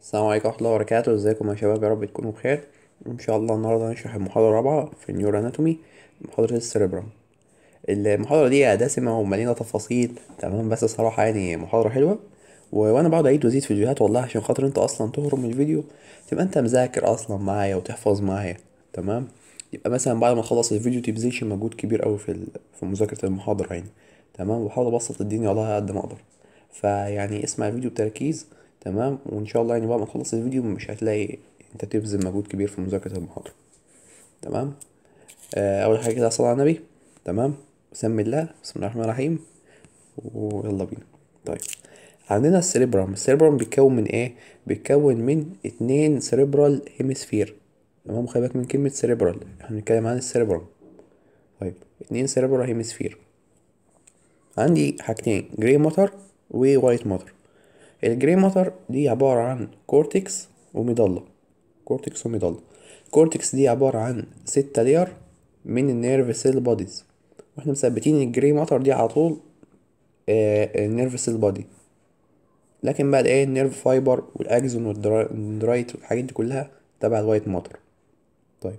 السلام عليكم ورحمة الله وبركاته. ازيكم يا شباب؟ يا رب تكونوا بخير. ان شاء الله النهارده هنشرح المحاضرة الرابعة في النيورو اناتومي، محاضرة السيربرم. المحاضرة دي دسمة ومليانة تفاصيل، تمام؟ بس الصراحة يعني محاضرة حلوة. وانا بقعد اعيد وازيد في الفيديوهات والله عشان خاطر انت اصلا تهرب من الفيديو، تبقى انت مذاكر اصلا معايا وتحفظ معايا. تمام. يبقى مثلا بعد ما تخلص الفيديو تبذلش مجهود كبير قوي في مذاكرة المحاضرة يعني. تمام. وبحاول ابسط الدنيا والله على قد ما اقدر. فيعني اسمع الفيديو بتركيز. تمام. وان شاء الله يعني بعد ما تخلص الفيديو مش هتلاقي انت تبذل مجهود كبير في مذاكرة المحاضرة. تمام. اول حاجة كده صلى على النبي. تمام. بسم الله، بسم الله الرحمن الرحيم، ويلا بينا. طيب، عندنا السيربرم بيتكون من ايه؟ بيتكون من اتنين سيربرال هيمسفير. تمام. خلي بالك من كلمة سيربرال، احنا بنتكلم عن السيربرم. طيب، اتنين سيربرال هيمسفير. عندي حاجتين، جراي ماتر ووايت ماتر. الجراي ماتر دي عبارة عن كورتكس وميدالا. كورتكس وميدالا. الكورتكس دي عبارة عن 6 لير من النيرف سيل بوديز، واحنا مثبتين الجراي ماتر دي على طول النيرف سيل بودي. لكن بعد ايه النيرف فايبر والاكزون والدرايت والحاجات دي كلها تبع الوايت ماتر. طيب،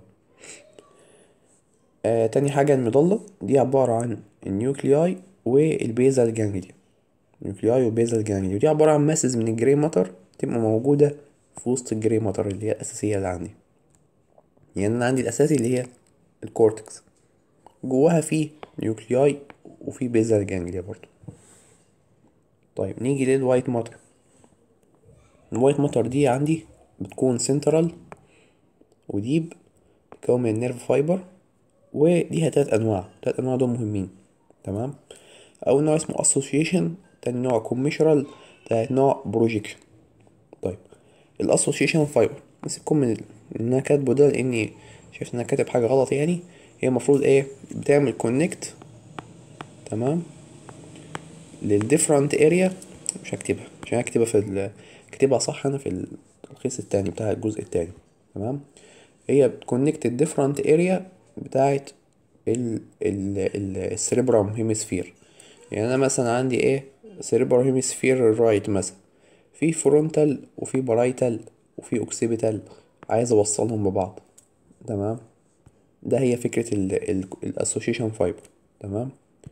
تاني حاجة المضلة دي عبارة عن النيوكلياي والبيزال جانجليا. النيوكلياي والبيزال جانجليا ودي عبارة عن ماسز من الجري ماتر تبقى موجودة في وسط الجري ماتر اللي هي الأساسية اللي عندي. يعني أنا عندي الأساسي اللي هي الكورتكس، جواها في نيوكلياي وفي بيزال جانجليا برضو. طيب نيجي للوايت ماتر. الوايت ماتر دي عندي بتكون سنترال وديب، بتتكون من النيرف فايبر، وليها 3 أنواع. 3 أنواع دول مهمين. تمام. أول نوع اسمه association، تاني نوع commissural، تالت نوع projection. طيب، الاسوشيشن فايبر نسيبكم من ان انا كاتبه ده لاني شايف ان انا كاتب حاجه غلط يعني. هي المفروض ايه؟ بتعمل كونكت، تمام، للديفرنت اريا. مش هكتبها عشان هكتبها كاتبها صح انا في التلخيص التاني بتاع الجزء التاني. تمام. هي بتكونكت الديفرنت اريا بتاعت السيريبرام هيمسفير. يعني انا مثلا عندي ايه؟ سيريبرال هيمسفير الرايت مثلا، في فرونتال وفي بارايتال وفي اوكسيبيتال، عايز اوصلهم ببعض. تمام. ده هي فكرة الاسوشيشن فايبر. تمام.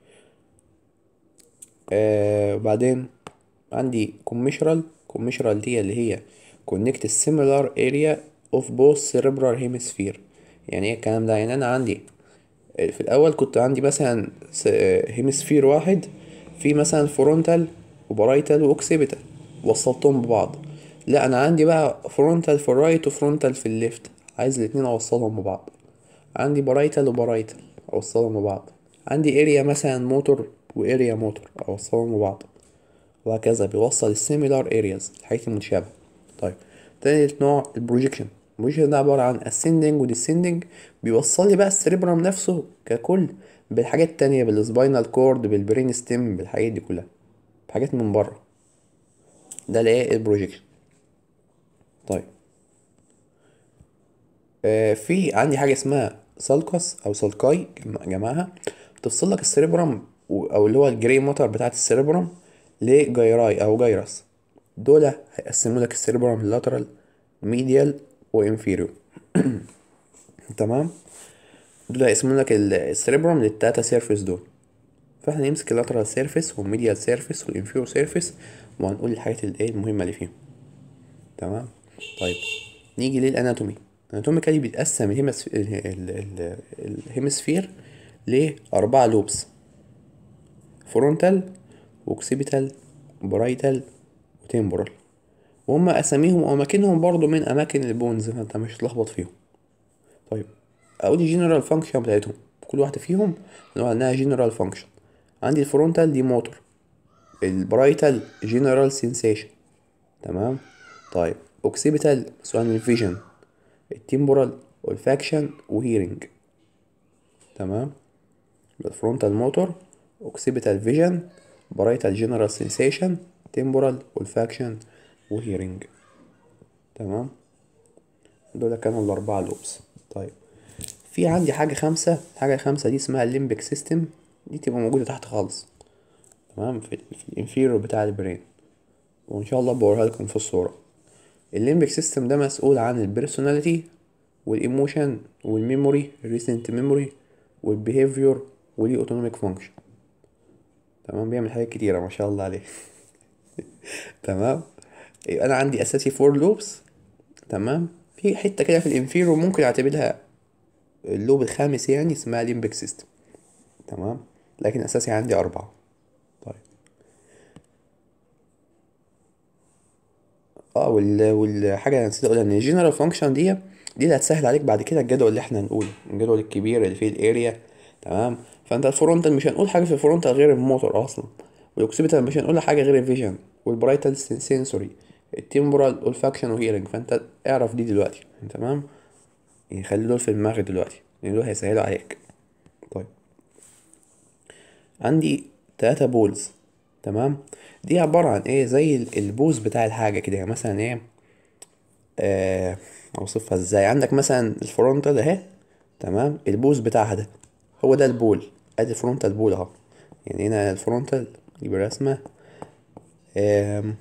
بعدين عندي كوميشرال دي اللي هي connect similar area of both cerebral hemisphere. يعني ايه الكلام ده؟ يعني انا عندي في الاول كنت عندي مثلا هيمسفير واحد، في مثلا فرونتال وبرايتال واوكسيبيتال، وصلتهم ببعض. لا، انا عندي بقى فرونتال في الرايت وفرونتال في الليفت، عايز الاتنين اوصلهم ببعض. عندي برايتال وبرايتال اوصلهم ببعض. عندي اريا مثلا موتور واريا موتور اوصلهم ببعض، وهكذا بيوصل السيميلار ارياز، الحاجات المتشابهة. طيب، تالت نوع البروجيكشن. البروجيكشن ده عبارة عن ascending و descending، بيوصل لي بقى السريبرم نفسه ككل بالحاجات التانية، بالسباينال كورد، بالبرين ستيم، بالحاجات دي كلها، بحاجات من بره. ده الايه؟ البروجيكشن. طيب، في عندي حاجة اسمها سالكس أو سالكاي جمعها، تفصل لك السريبرم أو اللي هو الجري ماتر بتاعت السريبرم لجيراي أو جيرس. دول هيقسموا لك السريبرم اللاترال، ميديال، وانفيريور. تمام. دول هيقسموا لك السريبرم للتلاتة سيرفيس دول. فاحنا نمسك اللاترال سيرفيس والميديال سيرفيس والانفيريور سيرفيس، وهنقول الحاجات الايه المهمة اللي فيهم. تمام. طيب، نيجي للاناتومي. الاناتوميكالي بيتقسم الهيمسفير ل4 لوبس: فرونتال واوكسيبيتال وبرايتال وتمبورال. وهم اساميهم واماكنهم برضو من اماكن البونز، فانت مش هتلخبط فيهم. طيب، اقول الجنرال فانكشن بتاعتهم كل واحده فيهم نوع انها جنرال فانكشن. عندي الفرونتال دي موتور، البرايتال جنرال سينسيشن. تمام. طيب، اوكسيبيتال مسؤول عن الفيجن، التمبورال والفاكشن وهيرنج. تمام. الفرونتال موتور، اوكسيبيتال فيجن، برايتال جنرال سينسيشن، تمبورال والفاكشن وهيرنج. تمام. دول كانوا ال4 لوبس. طيب، في عندي حاجة خامسة. الحاجة الخامسة دي اسمها الليمبك سيستم، دي تبقى موجودة تحت خالص. تمام. في الانفيرور بتاع البرين، وان شاء الله بوريها لكم في الصورة. الليمبك سيستم ده مسؤول عن البيرسوناليتي والايموشن والميموري، الريسنت ميموري والبيهيفير، وليه اوتونوميك فانكشن. تمام، بيعمل حاجات كتيرة ما شاء الله عليه. تمام. يبقى انا عندي اساسي فور لوبس. تمام. في حتة كده في الانفيرو ممكن اعتبرها اللوب الخامس يعني، اسمها ليمبك سيستم. تمام. لكن اساسي عندي اربعة. طيب. والحاجة اللي نسيت اقولها ان الجنرال فانكشن دي اللي هتسهل عليك بعد كده الجدول اللي احنا هنقوله، الجدول الكبير اللي فيه الاريا. تمام. فانت الفرونتال مش هنقول حاجة في الفرونتال غير الموتور اصلا، والاوكسيبيتال مش هنقول حاجة غير الفيجن، والبرايتال سنسوري، التمبورال اولفاكشن وهيرنج. فانت اعرف دي دلوقتي. تمام. يعني خلي دول في دماغك دلوقتي لان دول هيسهلوا عليك. طيب. عندي 3 بولز. تمام. دي عبارة عن ايه؟ زي البوز بتاع الحاجة كده، يعني مثلا ايه، آه، اوصفها ازاي؟ عندك مثلا الفرونتال اهي. تمام. البوز بتاعها ده هو ده البول. ادي الفرونتال بول اهو. يعني هنا الفرونتال يبقى رسمة، آم،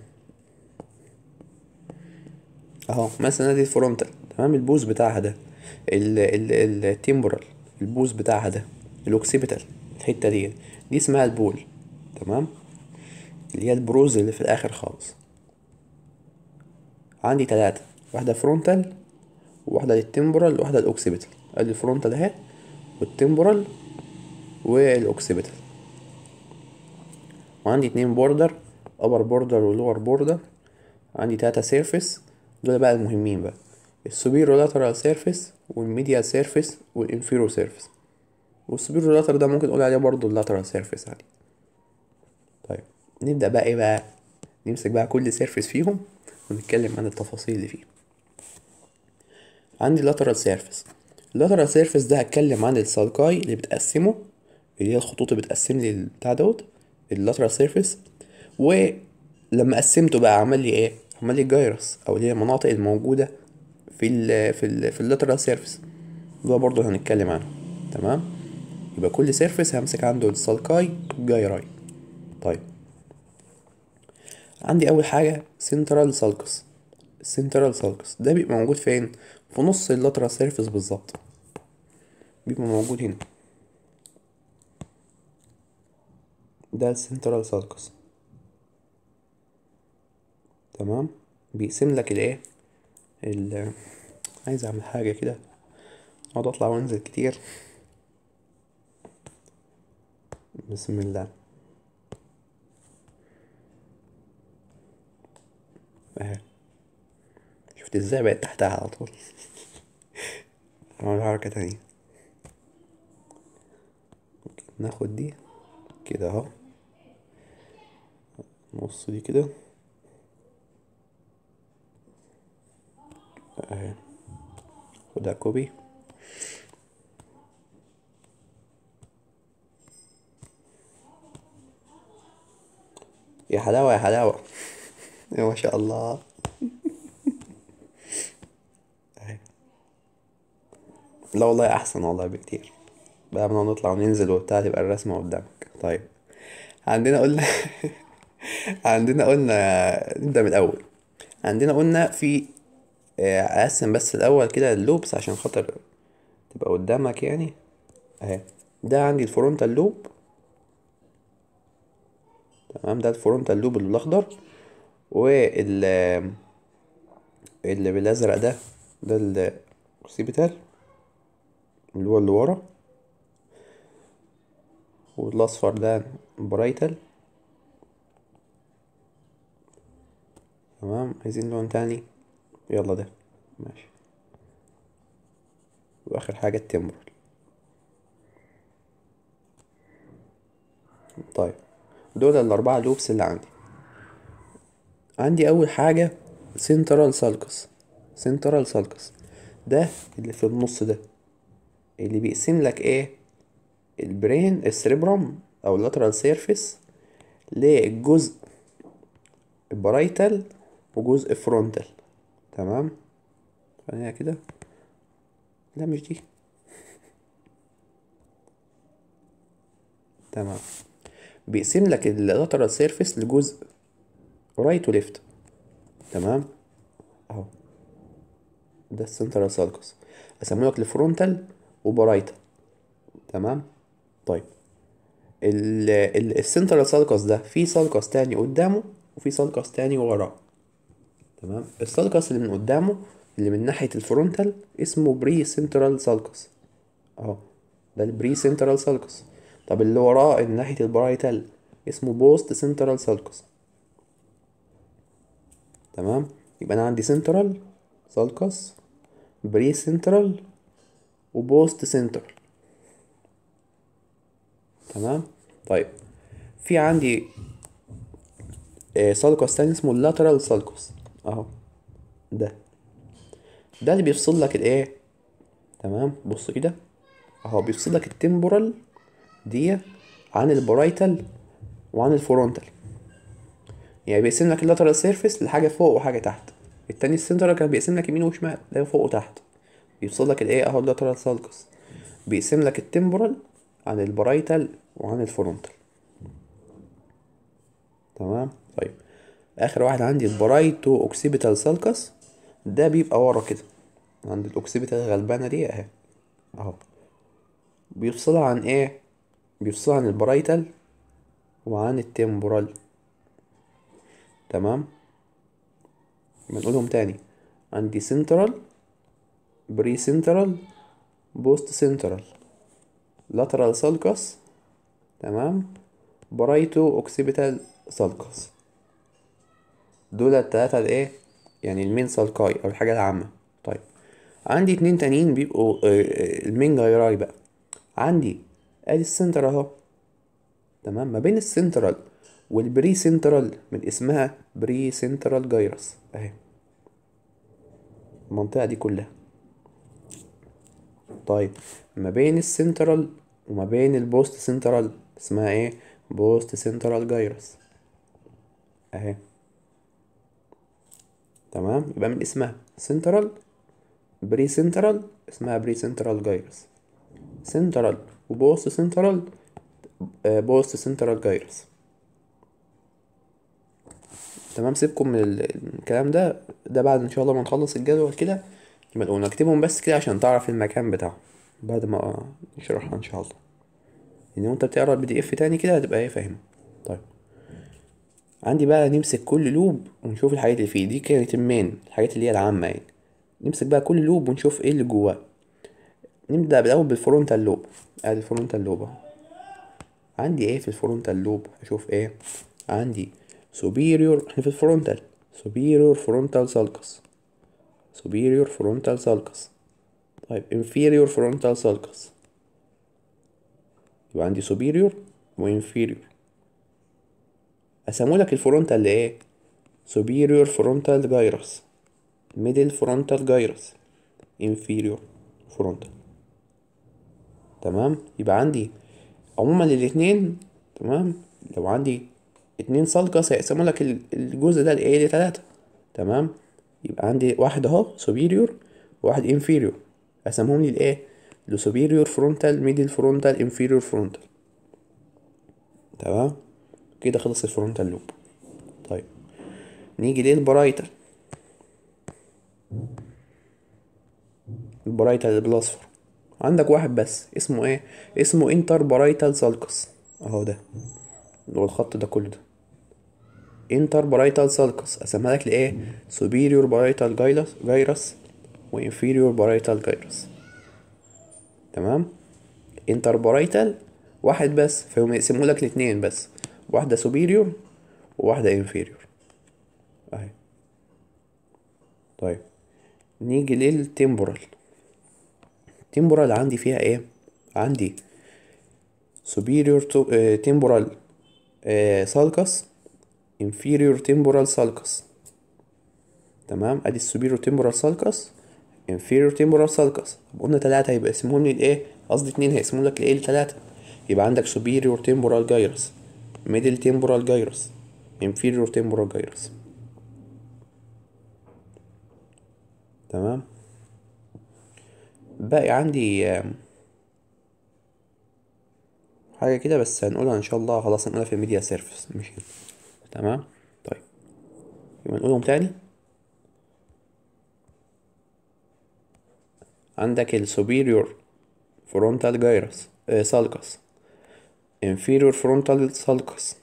اهو مثلا ادي الفرونتال. تمام. البوز بتاعها ده التمبورال، البوز بتاعها ده الاوكسيبيتال، الحتة دي اسمها البول. تمام. اللي هي البروز اللي في الاخر خالص. عندي 3، واحدة فرونتال وواحدة للتمبورال وواحدة للأوكسيبيتال. ادي الفرونتال اهي، والتمبورال والأوكسيبيتال. وعندي 2 بوردر، أبر بوردر ولور بوردر. عندي 3 سيرفيس. دول بقى المهمين بقى، السوبيرو لاترال سيرفيس والميديال سيرفيس والانفيرو سيرفيس. والسوبيرو لاترال ده ممكن نقول عليه برضو اللاترال سيرفيس عادي. طيب. نبدأ بقى ايه بقى، نمسك بقى كل سيرفيس فيهم ونتكلم عن التفاصيل اللي فيه. عندي lateral surface. اللاترال سيرفيس ده هتكلم عن السالكاي اللي بتقسمه، اللي هي الخطوط اللي بتقسم لي البتاع دوت اللاترال سيرفيس. ولما قسمته بقى عمل لي ايه؟ عمل لي الجايرس، او اللي هي المناطق الموجوده في اللاترال سيرفيس. ده برضه هنتكلم عنه. تمام. يبقى كل سيرفيس همسك عنده السالكاي والجايراي. طيب. عندي اول حاجه سنترال سالكس. السنترال سالكس ده بيبقى موجود فين؟ في نص اللاترال سيرفيس بالظبط. بيبقى موجود هنا. ده السنترال سالكس. تمام. بيقسم لك الايه، ال عايز اعمل حاجه كده، اقعد اطلع وانزل كتير. بسم الله. اهي. شفت ازاي بقت تحتها على طول. هعمل حركه تانية. ناخد دي كده اهو، نص دي كده اهي. خدها كوبي. يا حلاوه يا حلاوه. يا ما شاء الله. اهي. لا والله احسن والله بكتير. بقى بنقعد نطلع وننزل وبتاع تبقى الرسمه قدامك. طيب. عندنا قلنا عندنا قلنا نبدأ من الأول. عندنا قلنا في أقسم بس الأول كده اللوبس عشان خاطر تبقى قدامك يعني. أهي. ده عندي الفرونتال لوب. تمام. ده الفرونتال لوب الأخضر. واللي بالأزرق ده الأوكسيبيتال اللي هو اللي ورا. والأصفر ده برايتال. تمام. عايزين لون تاني. يلا ده. ماشي. وآخر حاجة التمبرال. طيب. دول الأربعة لوبس اللي عندي أول حاجة سنترال سالكس. سنترال سالكس ده اللي في النص ده، اللي بيقسم لك ايه، البرين السريبرم او اللاترال سيرفيس للجزء برايتال وجزء فرونتال. تمام. خلينا كده. لا مش دي. تمام. بيقسم لك اللاترال سيرفيس لجزء رايت وليفت. تمام. اهو، ده السنترال سالكس. اسمولك الفرونتال وبرايتال. تمام. طيب السنترال سالكس ده في سالكس تاني قدامه وفي سالكس تاني وراه. تمام. السالكس اللي من قدامه اللي من ناحية الفرونتال اسمه بري سنترال سالكس اهو، ده البري سنترال سالكس. طب اللي وراه من ناحية البرايتال اسمه بوست سنترال سالكس. تمام. يبقى انا عندي سنترال سالكس، بري سنترال، وبوست سنترال. تمام. طيب في عندي سالكس تاني اسمه اللاترال سالكس اهو، ده ده اللي بيفصل لك الايه. تمام. بص كده اهو، بيفصل لك التمبورال دي عن البرايتال وعن الفرونتال. يعني بيقسم لك اللاترال سيرفيس لحاجه فوق وحاجه تحت. التاني السنترال كان بيقسم لك يمين وشمال، ده فوق وتحت. بيفصل لك الايه اهو، اللاترال سالكس بيقسم لك التمبورال عن البرايتال وعن الفرونتال. تمام. طيب اخر واحد عندي البرايتو اوكسيبيتال سالكس، ده بيبقى ورا كده عند الاوكسيبيتال الغلبانه دي اهي اهو. بيفصلها عن ايه؟ بيفصلها عن البرايتال وعن التمبورال. تمام. بنقولهم تاني، عندي سنترال، بري سنترال، بوست سنترال، لاترال سالكس، تمام، برايتو اوكسيبيتال سالكس. دول التلاتة الايه، يعني المين سالكاي او الحاجة العامة. طيب عندي اتنين تانيين بيبقوا المين جايراي بقى. عندي ادي السنتر اهو. تمام. ما بين السنترال والبري سنترال من اسمها بري سنترال جايرس اهي، المنطقة دي كلها. طيب ما بين السنترال وما بين البوست سنترال اسمها ايه؟ بوست سنترال جايرس اهي. تمام. يبقى من اسمها سنترال، بري سنترال اسمها بري سنترال جايرس، سنترال وبوست سنترال بوست سنترال جايرس. تمام. سيبكم من الكلام ده، ده بعد ان شاء الله ما نخلص الجدول كده نبقى نكتبهم بس كده عشان تعرف المكان بتاعه بعد ما نشرحها ان شاء الله. ان وانت بتقرا البي دي اف تاني كده هتبقى ايه فاهم. طيب عندي بقى نمسك كل لوب ونشوف الحاجات اللي فيه. دي كانت المين، الحاجات اللي هي العامة يعني. نمسك بقى كل لوب ونشوف ايه اللي جواه. نبدأ بالأول بالفرونتال لوب. ادي الفرونتال لوب اهو. عندي ايه في الفرونتال لوب؟ هشوف ايه. عندي superior، احنا في الفرونتال، superior frontal sulcus، superior frontal sulcus. طيب inferior frontal sulcus. يبقى عندي superior و inferior. اسمولك الفرونتال لايه؟ superior frontal gyrus، middle frontal gyrus، inferior frontal. تمام. يبقى عندي عموما الاتنين. تمام. لو عندي اتنين سالكس هيقسموا لك الجزء ده لايه؟ لتلاتة. تمام. يبقى عندي واحد اهو superior وواحد inferior، قسمهم لي لايه؟ لسوبيريور فرونتال، ميدل فرونتال، انفيريور فرونتال. تمام. كده خلص الفرونتال لوب. طيب نيجي للبرايتال. البرايتال اللي بالاصفر عندك واحد بس اسمه ايه؟ اسمه انتر برايتال سالكس اهو، ده اللي هو الخط ده كله ده انتر برايتال سالكس. اسمها لك لايه؟ سوبيريور برايتال جايرس وانفيريور برايتال جايرس. تمام. انتر برايتال واحد بس، فهم يقسموا لك الاتنين بس، واحدة سوبيريور وواحدة انفيريور اهي. طيب نيجي للتمبورال. التمبورال عندي فيها ايه؟ عندي superior temporal sulcus، inferior temporal sulcus. تمام. ادي superior temporal sulcus، inferior temporal sulcus. طب قلنا تلاتة يبقى اسمهم لي الايه؟ قصدي اتنين هيسمون لك الايه لتلاتة. يبقى عندك superior temporal gyrus، middle temporal gyrus، inferior temporal gyrus. تمام. باقي عندي حاجة كده بس هنقولها ان شاء الله، خلاص هنقولها في الميديا سيرفيس مش هنا. تمام. طيب يبقى نقولهم تاني. عندك ال superior frontal gyrus sulcus، inferior frontal sulcus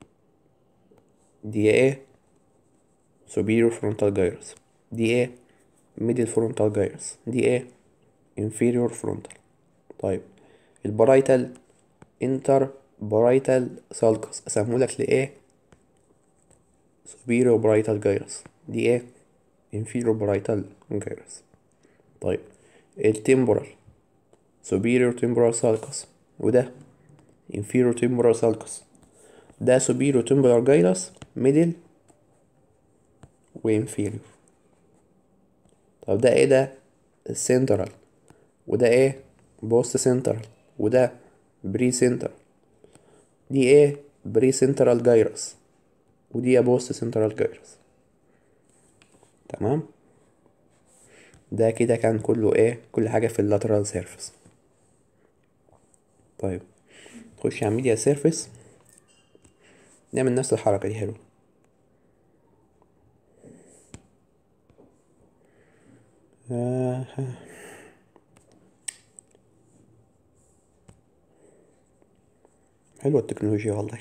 دي ايه، superior frontal gyrus دي ايه، middle frontal gyrus دي ايه، inferior frontal. طيب البرايتال انتر برايتال sulcus اسمهولك لايه، superior برايتال gyrus دي ايه، inferior برايتال gyrus. طيب التمبرال superior temporal sulcus وده inferior temporal sulcus، ده superior temporal gyrus middle وinferior. طب ده ايه ده، central، وده ايه post central، وده بري central دي ايه بري central gyrus ودي post central gyrus. تمام، ده كده كان كله ايه، كل حاجة في اللاترال سيرفيس. طيب نخش على الميديا سيرفيس، نعمل نفس الحركة دي. حلو. آه. حلوة التكنولوجيا والله.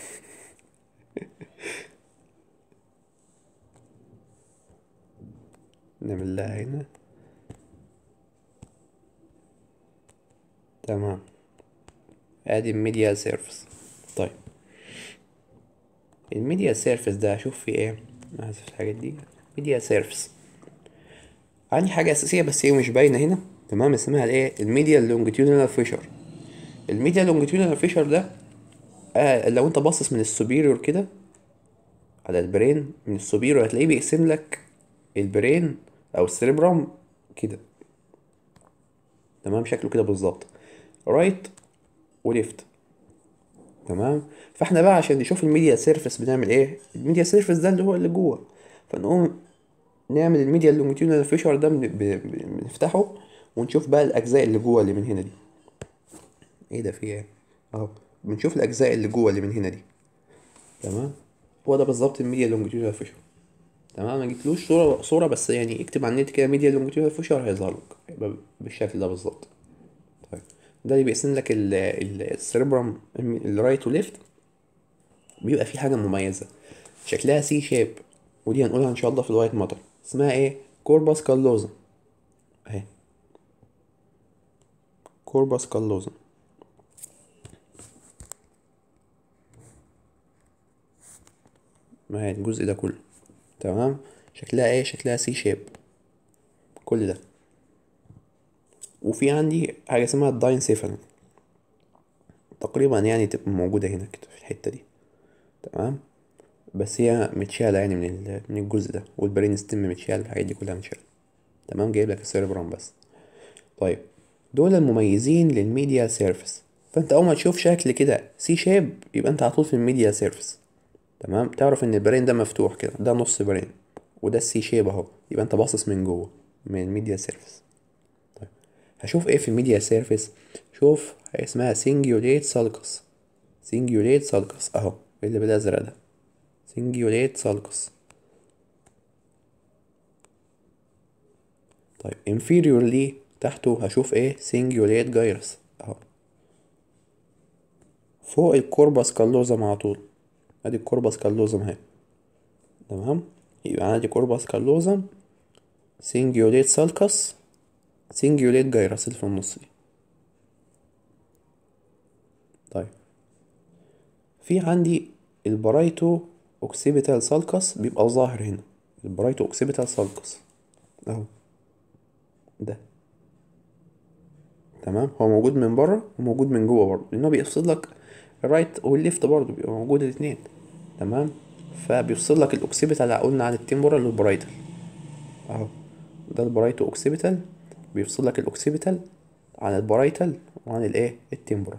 نعمل لها هنا. تمام، ادي الميديا سيرفيس. طيب الميديا سيرفيس ده اشوف فيه ايه، اسف الحاجات دي. ميديا سيرفيس عندي حاجة أساسية بس هي مش باينة هنا. تمام، اسمها الايه، الميديا لونجيتيودينال فيشر. الميديا لونجيتيودينال فيشر ده لو انت باصص من السوبيريور كده على البرين، من السوبيريور هتلاقيه بيقسم لك البرين او السيربرام كده. تمام، شكله كده بالظبط، رايت وليفت. تمام، فاحنا بقى عشان نشوف الميديا سيرفيس بنعمل ايه، الميديا سيرفيس ده اللي هو اللي جوه، فنقوم نعمل الميديا لونجيتيودينال فيشر ده بنفتحه ونشوف بقى الاجزاء اللي جوه اللي من هنا دي. ايه ده، في ايه، اهو بنشوف الاجزاء اللي جوه اللي من هنا دي. تمام، هو ده بالظبط الميديا لونجيتيودينال فيشر. تمام، ما جبتلوش صورة بس يعني اكتب على النت كده ميديا لونجيتيودينال فيشر هيظهر لك، يبقى بالشكل ده بالظبط. طيب ده اللي بيقسم لك السيربرم الرايت وليفت. بيبقى في حاجة مميزة شكلها سي شيب، ودي هنقولها ان شاء الله في الوايت ماتر، اسمها ايه، كورباس كالوزم اهي، كورباس كالوزم. ما هي الجزء ده كله. تمام، شكلها ايه، شكلها سي شيب كل ده. وفي عندي حاجة اسمها الداينسيفالون، تقريبا يعني تبقى موجودة هنا كده في الحتة دي. تمام، بس هي متشالة يعني من الجزء ده، والبرين ستيم متشال، الحاجات دي كلها متشالة. تمام، جايب لك السيربرام بس. طيب دول المميزين للميديا سيرفيس. فانت اول ما تشوف شكل كده سي شيب يبقى انت على طول في الميديا سيرفيس. تمام، تعرف ان البرين ده مفتوح كده، ده نص برين، وده السي شيب اهو، يبقى انت باصص من جوه من الميديا سيرفيس. طيب هشوف ايه في الميديا سيرفيس، شوف اسمها سينجيوليت سالكس. سينجيوليت سالكس اهو اللي بالازرق ده، سينجيوليت سالكس. طيب inferior ليه تحته هشوف ايه، سينجيوليت جايرس اهو، فوق الكوربس كالوزم على طول، ادي الكوربس كالوزم اهي. تمام، يبقى عندي كوربس كالوزم، سينجيوليت سالكس، سينجيوليت جايرس اللي في النص دي. طيب في عندي البرايتو اوكسيبيتال سالكس بيبقى ظاهر هنا، البرايتو اوكسيبيتال سالكس اهو ده. تمام، هو موجود من بره وموجود من جوه برضه، لانه بيفصل لك الرايت والليفت برضه بيبقى موجود الاتنين. تمام، فبيفصل لك الاوكسيبيتال اللي قلنا عن التمبورال والبرايتال اهو، ده البرايتو اوكسيبيتال، بيفصل لك الاوكسيبيتال عن البرايتال وعن الايه التمبورال.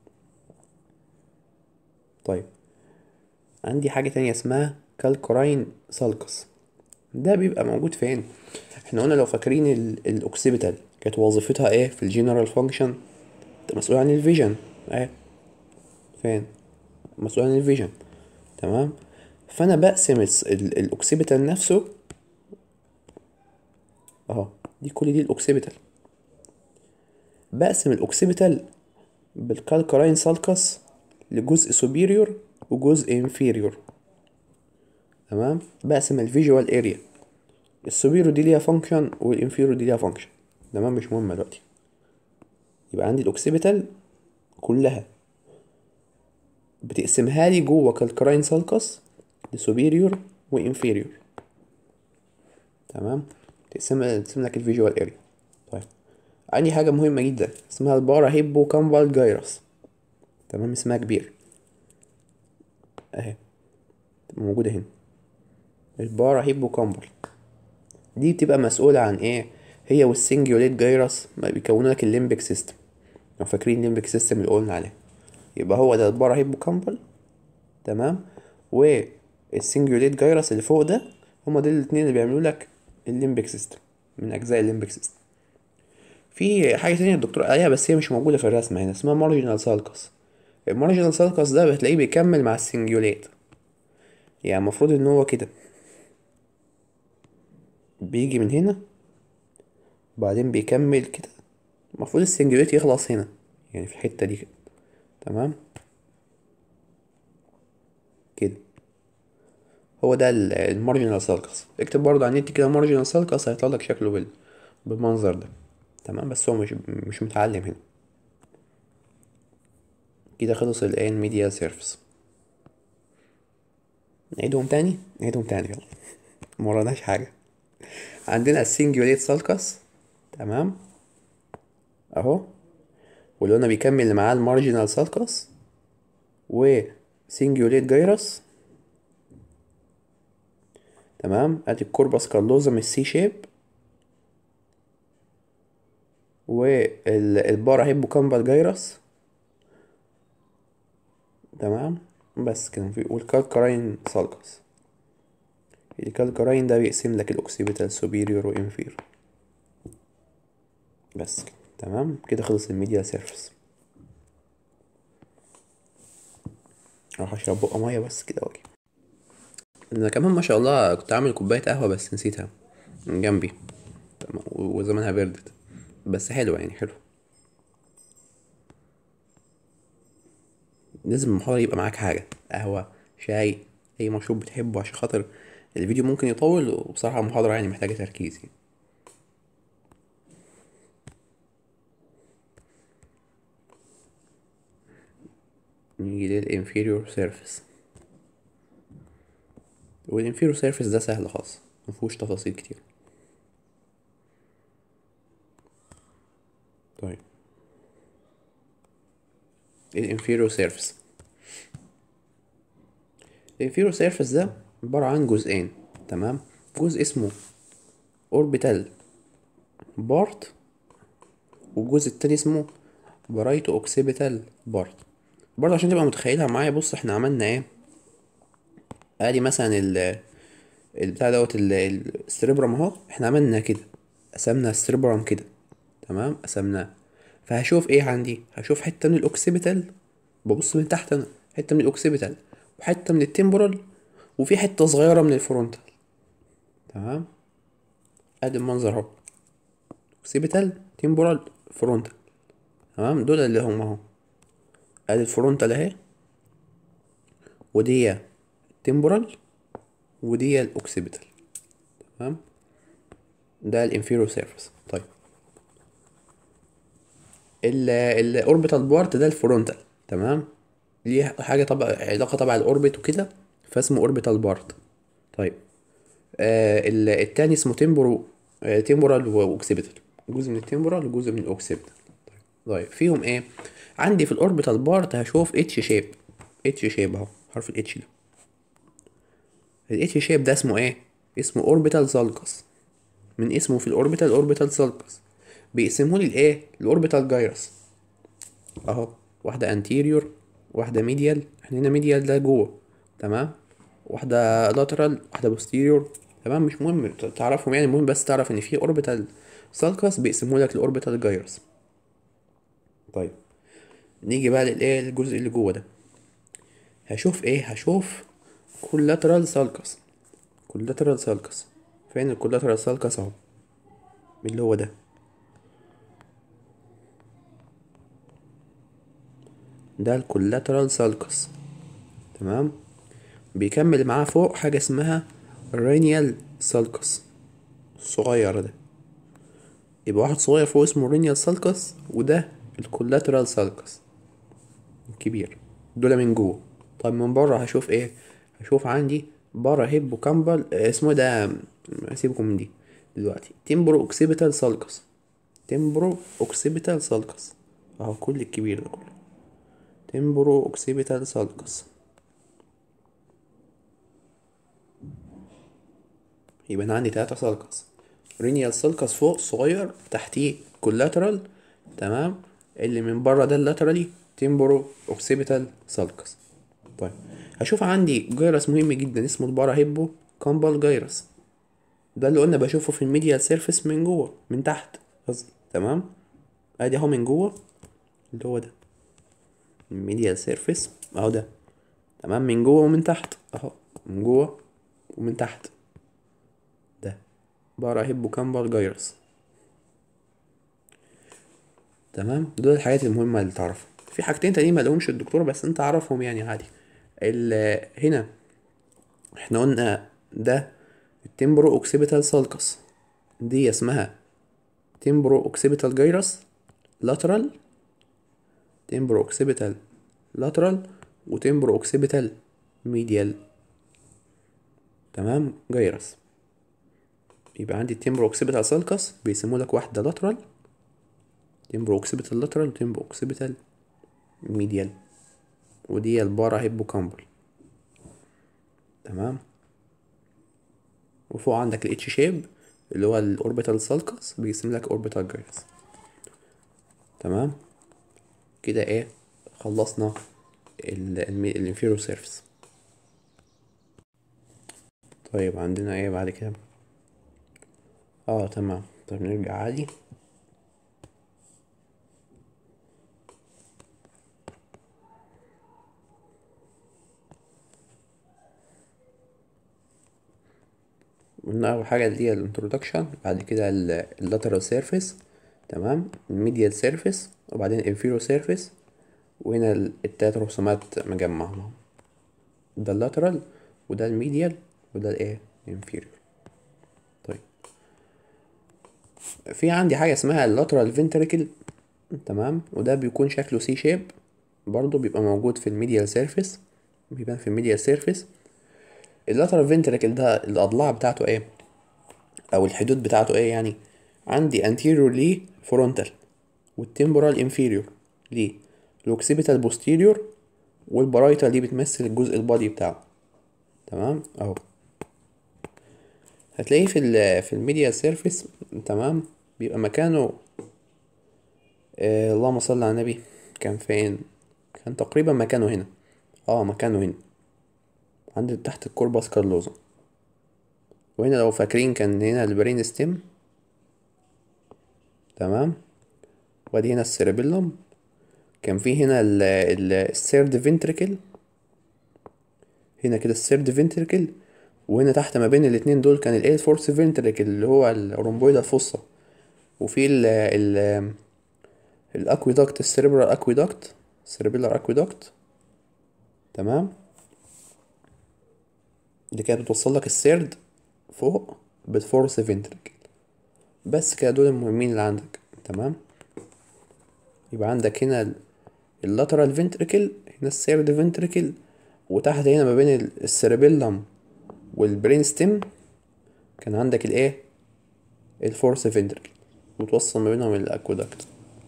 طيب عندي حاجة تانية اسمها كالكوراين سالكس، ده بيبقى موجود فين، احنا قلنا لو فاكرين الاوكسيبيتال كانت وظيفتها ايه في الجنرال فانكشن، مسؤول عن الفيجن اهي، فين، مسؤول عن الفيجن. تمام، فانا بقسم الاوكسيبيتال نفسه اهو، دي كل دي الاوكسيبيتال. بقسم الاوكسيبيتال بالكالكراين سالكس لجزء سوبيريور وجزء انفيريور. تمام. بقسم الفيجوال اريا، السوبيريور دي ليها فانكشن والانفيريور دي ليها فانكشن. تمام، مش مهم دلوقتي. يبقى عندي الاوكسيبيتال كلها بتقسمها لي جوه كالكراين سالكس لسوبيريور وانفيريور. تمام. تقسم لك الفيجوال اريا. طيب، عندي حاجة مهمة جدا اسمها البارا هيبو كامبال جايرس. تمام، اسمها كبير اهي، موجودة هنا. البارا هيبو كامبال دي بتبقى مسؤولة عن ايه؟ هي والسنجيوليت جايرس ما بيكونوا لك الليمبك سيستم. لو فاكرين الليمبك سيستم اللي قلنا عليه، يبقى هو ده البارا هيبو كامبال. تمام. والسنجيوليت جايرس اللي فوق ده، هما دول الاتنين اللي بيعملوا لك الليمبك سيستم، من اجزاء الليمبك سيستم. في حاجة تانية الدكتور قالها بس هي مش موجودة في الرسمة هنا، اسمها مارجنال سالكس. المارجنال سالكس ده بتلاقيه بيكمل مع السنجيوليت، يعني المفروض ان هو كده بيجي من هنا وبعدين بيكمل كده. المفروض السنجيوليت يخلص هنا، يعني في الحتة دي كده. تمام كده. هو ده المارجنال سالكس. اكتب برضه على النت كده مارجنال سالكس، هيطلع لك شكله بالمنظر ده. تمام، بس هو مش متعلم هنا. كده خلص الان ميديا سيرفيس. نعيدهم تاني يلا، مرناش حاجة. عندنا السنجيوليت سالكس. تمام اهو، واللي قلنا بيكمل معاه المارجنال سالكس وسنجيوليت جايرس. تمام، ادي الكوربس كالوزم السي شيب، والبارا هيبوكامبال جايرس. تمام، بس كده. في والكالكراين سالكس. الكالكراين ده بيقسم لك الاوكسيبيتال سوبيريور وانفيريور. بس كده. تمام كده خلص الميديا سيرفيس. راح اشرب بقى ميه بس كده واجي. انا كمان ما شاء الله كنت عامل كوبايه قهوه بس نسيتها من جنبي. تمام، وزمانها بردت، بس حلوه يعني حلو. لازم المحاضرة يبقى معاك حاجة، قهوة، شاي، أي مشروب بتحبه، عشان خاطر الفيديو ممكن يطول، وبصراحة المحاضرة يعني محتاجة تركيز يعني. نيجي للانفيريور سيرفيس. والانفيريور سيرفيس ده سهل خالص، مفهوش تفاصيل كتير. طيب، الانفيريور سيرفيس. الانفيريور سيرفيس ده عبارة عن جزئين. تمام، جزء اسمه اوربيتال بارت، والجزء التاني اسمه برايتو اوكسيبيتال بارت. برضه عشان تبقى متخيلها معايا، بص احنا عملنا ايه. ادي مثلا البتاع دوت السريبرم اهو، احنا عملنا كده، قسمنا السريبرم كده. تمام، قسمناه. فهشوف ايه عندي؟ هشوف حته من الاوكسيبيتال، ببص من تحت انا، حته من الاوكسيبيتال وحته من التمبورال وفي حته صغيره من الفرونتال. تمام، ادي المنظر اهو، اوكسيبيتال، تمبورال، فرونتال. تمام، دول اللي هم اهو. ادي الفرونتال اهي، ودي التمبورال، ودي الاوكسيبيتال. تمام، ده الانفيرو سيرفيس. طيب، الاوربيتال بارت ده الفرونتال. تمام، ليه حاجه طبعا علاقه تبع الاوربت وكده، فاسمه اوربيتال بارت. طيب، التاني اسمه تيمبورال واوكسيبيتال، جزء من التيمبورال وجزء من الاوكسيبيتال. طيب، فيهم ايه؟ عندي في الاوربيتال بارت هشوف اتش شيب. اتش شيب اهو، حرف الاتش ده. الاتش شيب ده اسمه ايه؟ اسمه اوربيتال سالكس، من اسمه في الاوربيتال اوربيتال سالكس. بيقسموا لي الايه؟ الاوربيتال جايرس اهو، واحدة انتيريور، واحدة ميديال. احنا هنا ميديال ده جوه. تمام، واحدة لاترال، واحدة بوستيريور. تمام، مش مهم تعرفهم يعني، المهم بس تعرف ان في اوربيتال سالكس بيقسموا لك الاوربيتال جايرس. طيب، نيجي بقى للايه؟ الجزء اللي جوه ده. هشوف ايه؟ هشوف كولاترال سالكس. كولاترال سالكس فين؟ الكولاترال سالكس اهو، اللي هو ده. ده الكولاترال سالكس. تمام. بيكمل معاه فوق حاجة اسمها رينيال سالكس الصغير ده. يبقى واحد صغير فوق اسمه رينيال سالكس، وده الكولاترال سالكس الكبير. دول من جوه. طيب من بره هشوف ايه؟ هشوف عندي بارا هيبو كامبل اسمه ده. سيبكم من دي دلوقتي. تيمبرو اوكسيبيتال سالكس. تيمبرو اوكسيبيتال سالكس اهو كل الكبير ده كله. تيمبرو اوكسيبيتال سالكس. يبقى انا عندي 3 سالكس. رينيال سالكس فوق صغير، تحتيه كولاترال. تمام. اللي من بره ده اللاترالي تيمبرو اوكسيبيتال سالكس. طيب هشوف عندي جيرس مهم جدا اسمه البارا هيبو كامبال جيرس. ده اللي قلنا بشوفه في الميديال سيرفيس من جوه، من تحت قصدي. تمام. ادي اهو من جوه اللي هو ده الميديال سيرفيس اهو ده. تمام. من جوه ومن تحت اهو. من جوه ومن تحت ده بارا هيبو كامبال جيرس. تمام. دول الحاجات المهمة اللي تعرفها. في حاجتين تانيين ما لهمش الدكتور بس انت عارفهم يعني عادي. هنا احنا قلنا ده التمبرو اوكسيبيتال سالكس. دي اسمها تمبرو اوكسيبيتال جيرس لاترال. تمبرو اوكسيبيتال لاترال وتمبرو اوكسيبيتال ميديال. تمام. جيرس. يبقى عندي التمبرو اوكسيبيتال سالكس بيسموا لك واحدة لاترال، تمبرو اوكسيبيتال لاترال وتمبرو اوكسيبيتال ميديال. ودي البارا هيبو كامبل. تمام. وفوق عندك الاتش شيب اللي هو الاوربيتال سالكس بيسمى لك اوربيتال جيرس. تمام. كده ايه؟ خلصنا الانفيرو سيرفيس. طيب عندنا ايه بعد كده؟ تمام. طيب نرجع عادي. قلنا اول حاجه اللي هي الانترودكشن، بعد كده اللاترال سيرفيس. تمام. الميديال سيرفيس وبعدين الانفيرو سيرفيس. وهنا التلات رسومات مجمعهم. ده اللاترال وده الميديال وده الايه الانفيريور. طيب في عندي حاجه اسمها اللاترال فينتريكل. تمام. وده بيكون شكله سي شيب برضو، بيبقى موجود في الميديال سيرفيس. بيبان في الميديال سيرفيس. اللاترال فينتريكل ده الاضلاع بتاعته ايه او الحدود بتاعته ايه يعني؟ عندي anterior ليه frontal، والتمبورال inferior ليه الاوكسيبيتال posterior، والبرايتال دي بتمثل الجزء البادي بتاعه. تمام اهو. هتلاقيه في الميديال سيرفيس. تمام. بيبقى مكانه اللهم صل على النبي. كان فين؟ كان تقريبا مكانه هنا. مكانه هنا عند تحت الكوربس كاللوزم. وهنا لو فاكرين كان هنا البرين ستيم. تمام. وادي هنا السيربيلوم. كان في هنا السيرد فينتريكل. هنا كده السيرد فينتريكل. وهنا تحت ما بين الاتنين دول كان الايه فورث فينتريكل اللي هو الرومبويد الفصة. وفي ال الاكويدكت السيربرال اكويدكت السيربيلار اكويدكت. تمام. دي كانت بتوصل لك السيرد فوق بالفورث فينتريكل. بس كده دول المهمين اللي عندك. تمام. يبقى عندك هنا اللاترال فينتريكل، هنا السيرد فينتريكل، وتحت هنا ما بين السيربيلم والبرين ستيم كان عندك الايه الفورث فينتريكل، وتوصل ما بينهم الاكودكت.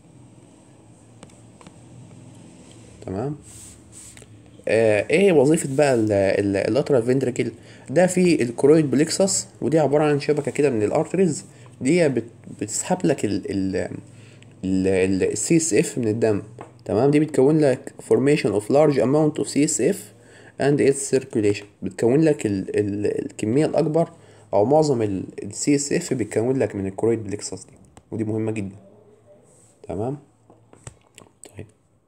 تمام. ايه وظيفة بقى اللاترال فينتريكل؟ ده في الكرويد بليكسس، ودي عبارة عن شبكة كده من الارتريز. دي بتسحب لك السي اس اف من الدم. تمام. دي بتكون لك formation of large amount of CSF and its circulation. بتكون لك الكمية الأكبر أو معظم السي اس اف بيتكون لك من الكرويد بليكسس دي، ودي مهمة جدا. تمام. طيب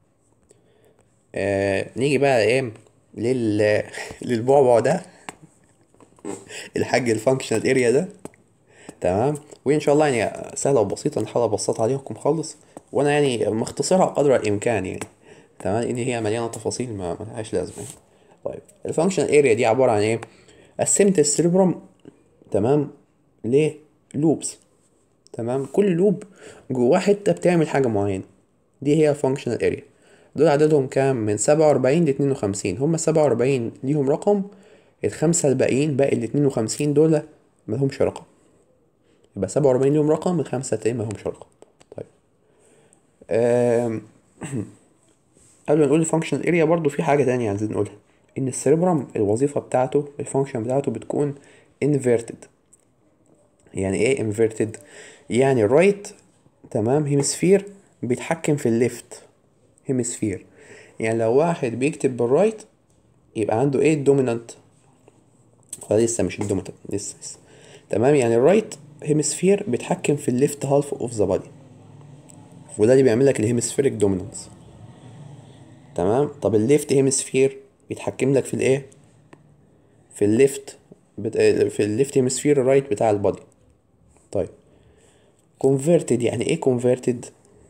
نيجي بقى ايه للبعبع ده الحاج الفانكشنال اريا ده. تمام. وان شاء الله يعني سهله وبسيطه، نحاول ابسطها عليكم خالص، وانا يعني مختصرها قدر الامكان يعني. تمام، ان هي مليانه تفاصيل ما ملهاش لازمه يعني. طيب الفانكشنال اريا دي عباره عن ايه؟ قسمت السيربرم، تمام، ليه لوبس. تمام، كل لوب جواه حته بتعمل حاجه معينه، دي هي فانكشنال اريا. دول عددهم كام؟ من 47 ل 52. هما 47 ليهم رقم، الخمسة الباقيين باقي ال 52 دول ملهمش رقم. يبقى 47 ليهم رقم، الخمسة التانيين ملهمش رقم. طيب آم، قبل ما نقول الفانكشنال اريا برضو في حاجة تانية عايزين نقولها، ان السيربرم الوظيفة بتاعته الفانكشن بتاعته بتكون inverted. يعني ايه inverted؟ يعني الرايت، تمام، هيمسفير بيتحكم في الليفت هيمسفير. يعني لو واحد بيكتب بالرايت يبقى عنده ايه؟ الدومينانت. لسه مش الدومينانت، لسه. تمام، يعني الرايت هيمسفير بيتحكم في الليفت هالف اوف ذا بادي، وده اللي بيعمل لك الهيمسفيريك دومينانس. تمام، طب الليفت هيمسفير بيتحكم لك في الايه؟ في الليفت في الليفت هيمسفير الرايت بتاع البادي. طيب converted، يعني ايه converted؟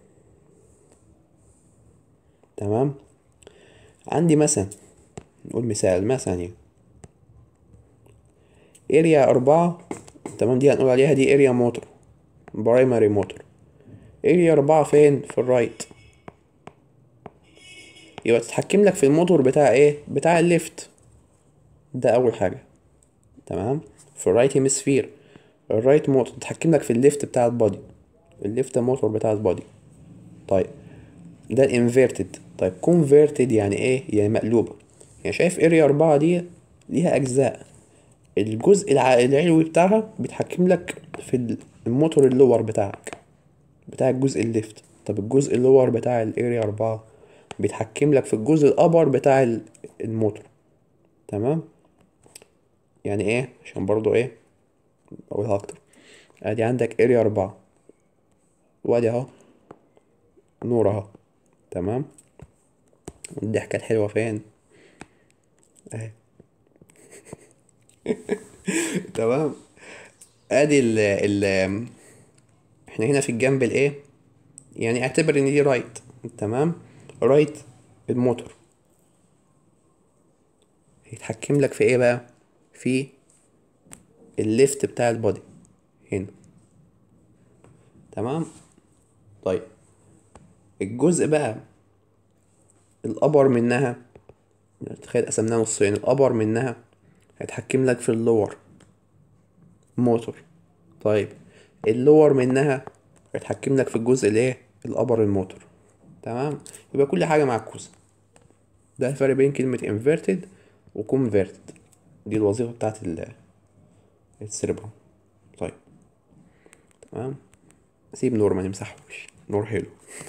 تمام، عندي مثلا، نقول مثال مثلا يعني اريا 4، تمام، دي هنقول عليها دي اريا موتور، برايمري موتور. اريا 4 فين؟ في الرايت. يبقى تتحكم لك في الموتور بتاع ايه؟ بتاع الليفت. ده اول حاجة. تمام، في الرايت هيمسفير الرايت موتور تتحكم لك في الليفت بتاع البادي، الليفت موتور بتاع البادي. طيب ده الانفيرتد. طيب كونفيرتد يعني ايه؟ يعني مقلوبة. يعني شايف اريا 4 دي ليها اجزاء، الجزء العلوي بتاعها بيتحكم لك في الموتور اللور بتاعك، بتاع الجزء الليفت. طب الجزء اللور بتاع الاريا 4 بيتحكم لك في الجزء الابر بتاع الموتور. تمام، يعني ايه؟ عشان برضو ايه اقولها اكتر، ادي عندك اريا 4، وادي اهو نور اهو. تمام، الضحكة الحلوة فين؟ اهي. تمام، ادي ال احنا هنا في الجنب الايه، يعني اعتبر ان دي رايت. تمام، رايت الموتور هيتحكم لك في ايه بقى؟ في الليفت بتاع البودي هنا. تمام، طيب الجزء بقى الابر منها، تخيل قسمناها نصين، الابر منها هيتحكم لك في اللور موتور. طيب اللور منها هيتحكم لك في الجزء الايه؟ الابر الموتور. تمام، يبقى كل حاجه معكوسه. ده الفرق بين كلمه inverted و converted، دي الوظيفه بتاعت السيربرم. طيب تمام، سيب نور ما نمسحوش، نور حلو.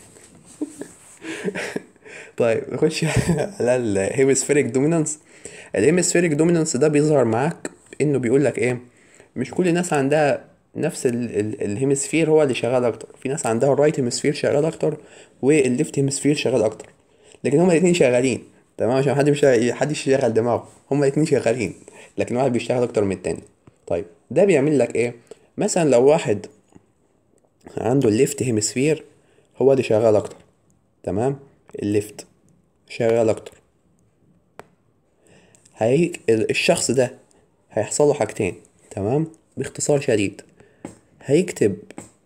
طيب نخش على الهيمسفيريك دومينانس. الهيمسفيريك دومينانس ده بيظهر معاك انه بيقول لك ايه؟ مش كل الناس عندها نفس الهيمسفير هو اللي شغال اكتر. في ناس عندها الرايت هيمسفير شغال اكتر، والليفت هيمسفير شغال اكتر، لكن هما الاتنين شغالين. تمام، عشان حدش يشغل دماغه، هما الاتنين شغالين، لكن واحد بيشتغل اكتر من التاني. طيب ده بيعمل لك ايه؟ مثلا لو واحد عنده الليفت هيمسفير هو اللي شغال اكتر، تمام، الليفت شغال اكتر، الشخص ده هيحصل له حاجتين. تمام، باختصار شديد هيكتب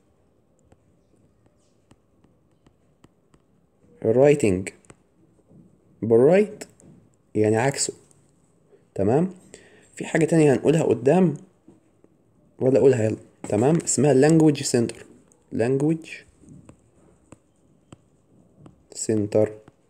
الرايتنج بالرايت، يعني عكسه. تمام، في حاجة تانية هنقولها قدام، ولا اقولها يلا؟ تمام، اسمها language center. language center.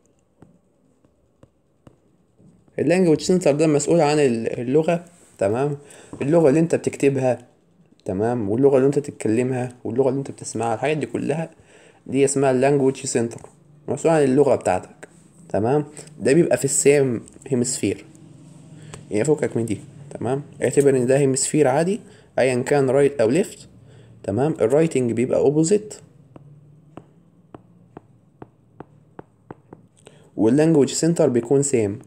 اللانجوج سنتر ده مسؤول عن اللغة. تمام، اللغة اللي انت بتكتبها، تمام، واللغة اللي انت تتكلمها، واللغة اللي انت بتسمعها، الحاجات دي كلها دي اسمها اللانجوج سنتر، مسؤول عن اللغة بتاعتك. تمام، ده بيبقى في السيم هيمسفير، يعني فكك من دي. تمام، اعتبر ان ده هيمسفير عادي ايا كان رايت او ليفت. تمام، الرايتنج بيبقى اوبوزيت، واللانجوج سنتر بيكون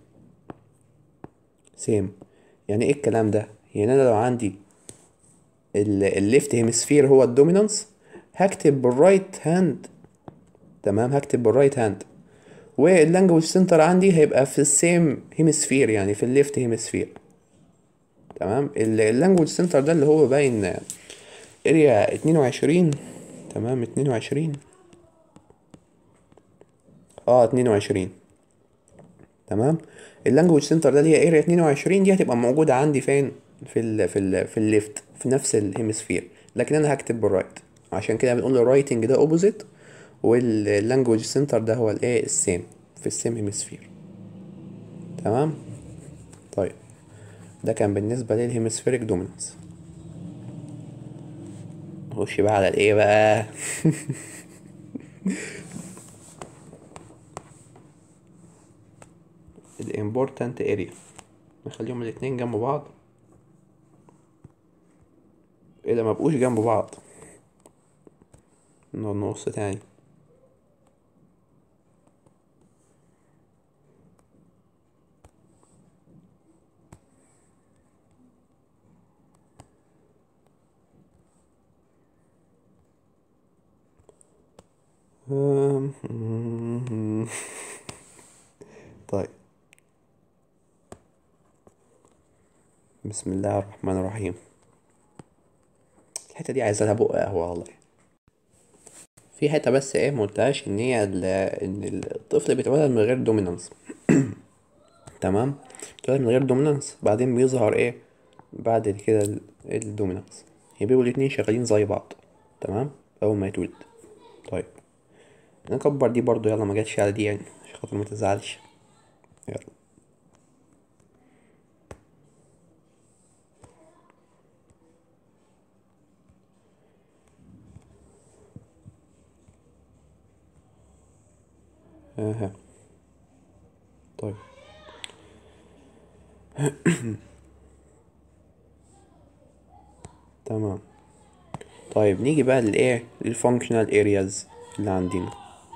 سيم. يعني ايه الكلام ده؟ يعني انا لو عندي الليفت هيمسفير هو الدومينانس، هكتب بالرايت هاند. تمام، هكتب بالرايت هاند، واللانجوج سنتر عندي هيبقى في السيم هيمسفير، يعني في الليفت هيمسفير. تمام. اللانجوج سنتر ده اللي هو باين اريا 22. تمام، 22. 22. تمام. اللانجوج سنتر ده اللي هي اريا 22 دي هتبقى موجودة عندي فين؟ في الليفت، في نفس الهيمسفير. لكن انا هكتب بالرايت، عشان كده بنقول الرايتنج ده اوبوزيت، واللانجوج سنتر ده هو الايه السيم، في السيم هيمسفير. تمام. طيب، ده كان بالنسبة للهيمسفيريك دومينانس. نخش بقى على الايه بقى. الامبورتانت اريا، نخليهم الاتنين جنب بعض. ايه ده، مبقوش جنب بعض، نقعد نقص تاني. طيب، بسم الله الرحمن الرحيم. الحتة دي عايزة لها بق قهوة والله. في حتة بس ايه مقلتهاش، ان هي ان الطفل بيتولد من غير دومينانس. تمام. بيتولد من غير دومينانس، بعدين بيظهر ايه بعد كده الدومينانس. يعني بيبقوا الاتنين شغالين زي بعض. تمام، اول ما يتولد. طيب، نكبر دي برضو، يلا ما جاتش على دي يعني، عشان خاطر ما تزعلش. يلا. اها. طيب. تمام. طيب، نيجي بقى للايه للفانكشنال ارياز اللي عندنا.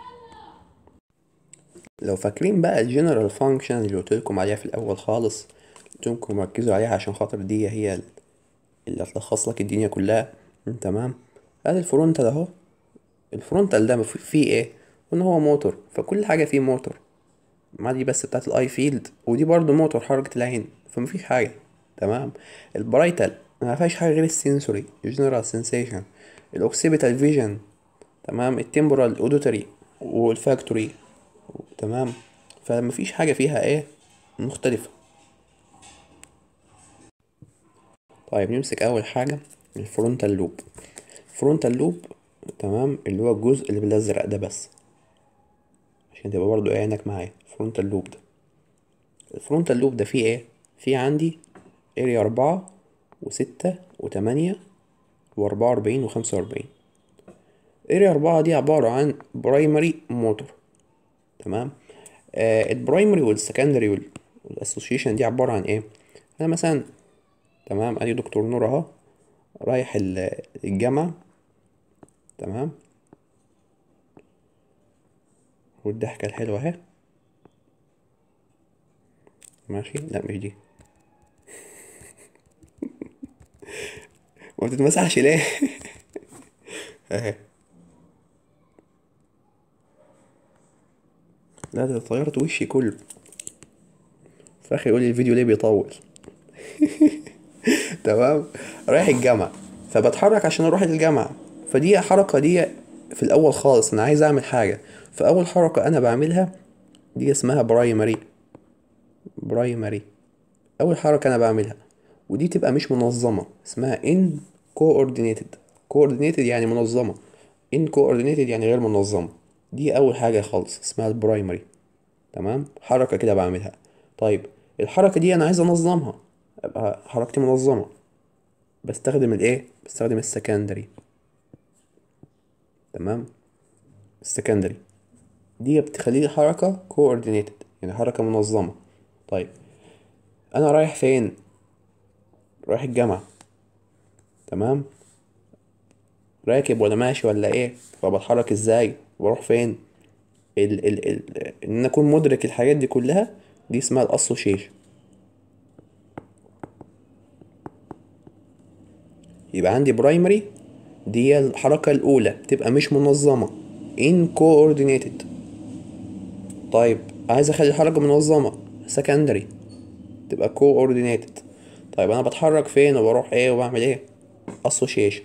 لو فاكرين بقى الجنرال فانكشن اللي قلت لكم عليها في الاول خالص، قلت لكم ركزوا عليها عشان خاطر دي هي اللي هتلخص لك الدنيا كلها. تمام. ادي الفرونتال اهو. الفرونتال ده فيه ايه؟ ان هو موتور، فكل حاجه فيه موتور، ما دي بس بتاعت الاي فيلد، ودي برضو موتور حركه العين، فمفيش حاجه. تمام. البرايتال ما فيهاش حاجه غير السنسوري، جنرال سensation. الاوكسيبيتال فيجن. تمام. التمبورال اوديتوري والفاكتوري. تمام. فمفيش حاجه فيها ايه مختلفه. طيب، نمسك اول حاجه الفرونتال لوب. الفرونتال لوب، تمام، اللي هو الجزء اللي بالازرق ده بس، عشان تبقى برضو ايه عينك معايا. الفرونتال لوب ده، الفرونتال لوب ده فيه ايه؟ فيه عندي اريا 4 و6 و8 و44 و45. اريا 4 دي عبارة عن برايمري موتور. تمام. البرايمري والسكندري والاسوشيشن دي عبارة عن ايه؟ انا مثلا، تمام، ادي دكتور نور اهو، رايح الجامعة. تمام. والضحكة الحلوة اهي. ماشي، لا مش دي. ما بتتمسحش ليه؟ اهي. لا، ده طيرت وشي كله. في الاخر يقول لي الفيديو ليه بيطول. تمام. رايح الجامعة، فبتحرك عشان اروح الجامعة. فدي حركة دي في الاول خالص انا عايز اعمل حاجة، فاول حركة انا بعملها دي اسمها برايمري. برايمري، اول حركة انا بعملها، ودي تبقى مش منظمة، اسمها ان coordinated. coordinated يعني منظمة، ان coordinated يعني غير منظمة. دي اول حاجة خالص اسمها البرايمري. تمام، حركة كده بعملها. طيب، الحركة دي انا عايز انظمها، ابقى حركتي منظمة. بستخدم الايه؟ بستخدم السكندري. تمام. السكندري دي بتخلي لي حركة coordinated، يعني حركة منظمة. طيب، انا رايح فين؟ رايح الجامعة. تمام. راكب ولا ماشي ولا ايه؟ فبتحرك ازاي؟ بروح فين؟ ان انا اكون مدرك الحاجات دي كلها، دي اسمها الاسوشيشن. يبقى عندي برايمري، دي هي الحركة الأولى، تبقى مش منظمة، in coordinated. طيب عايز اخلي الحركة منظمة، سكندري، تبقى coordinated. طيب انا بتحرك فين وبروح ايه وبعمل ايه؟ association.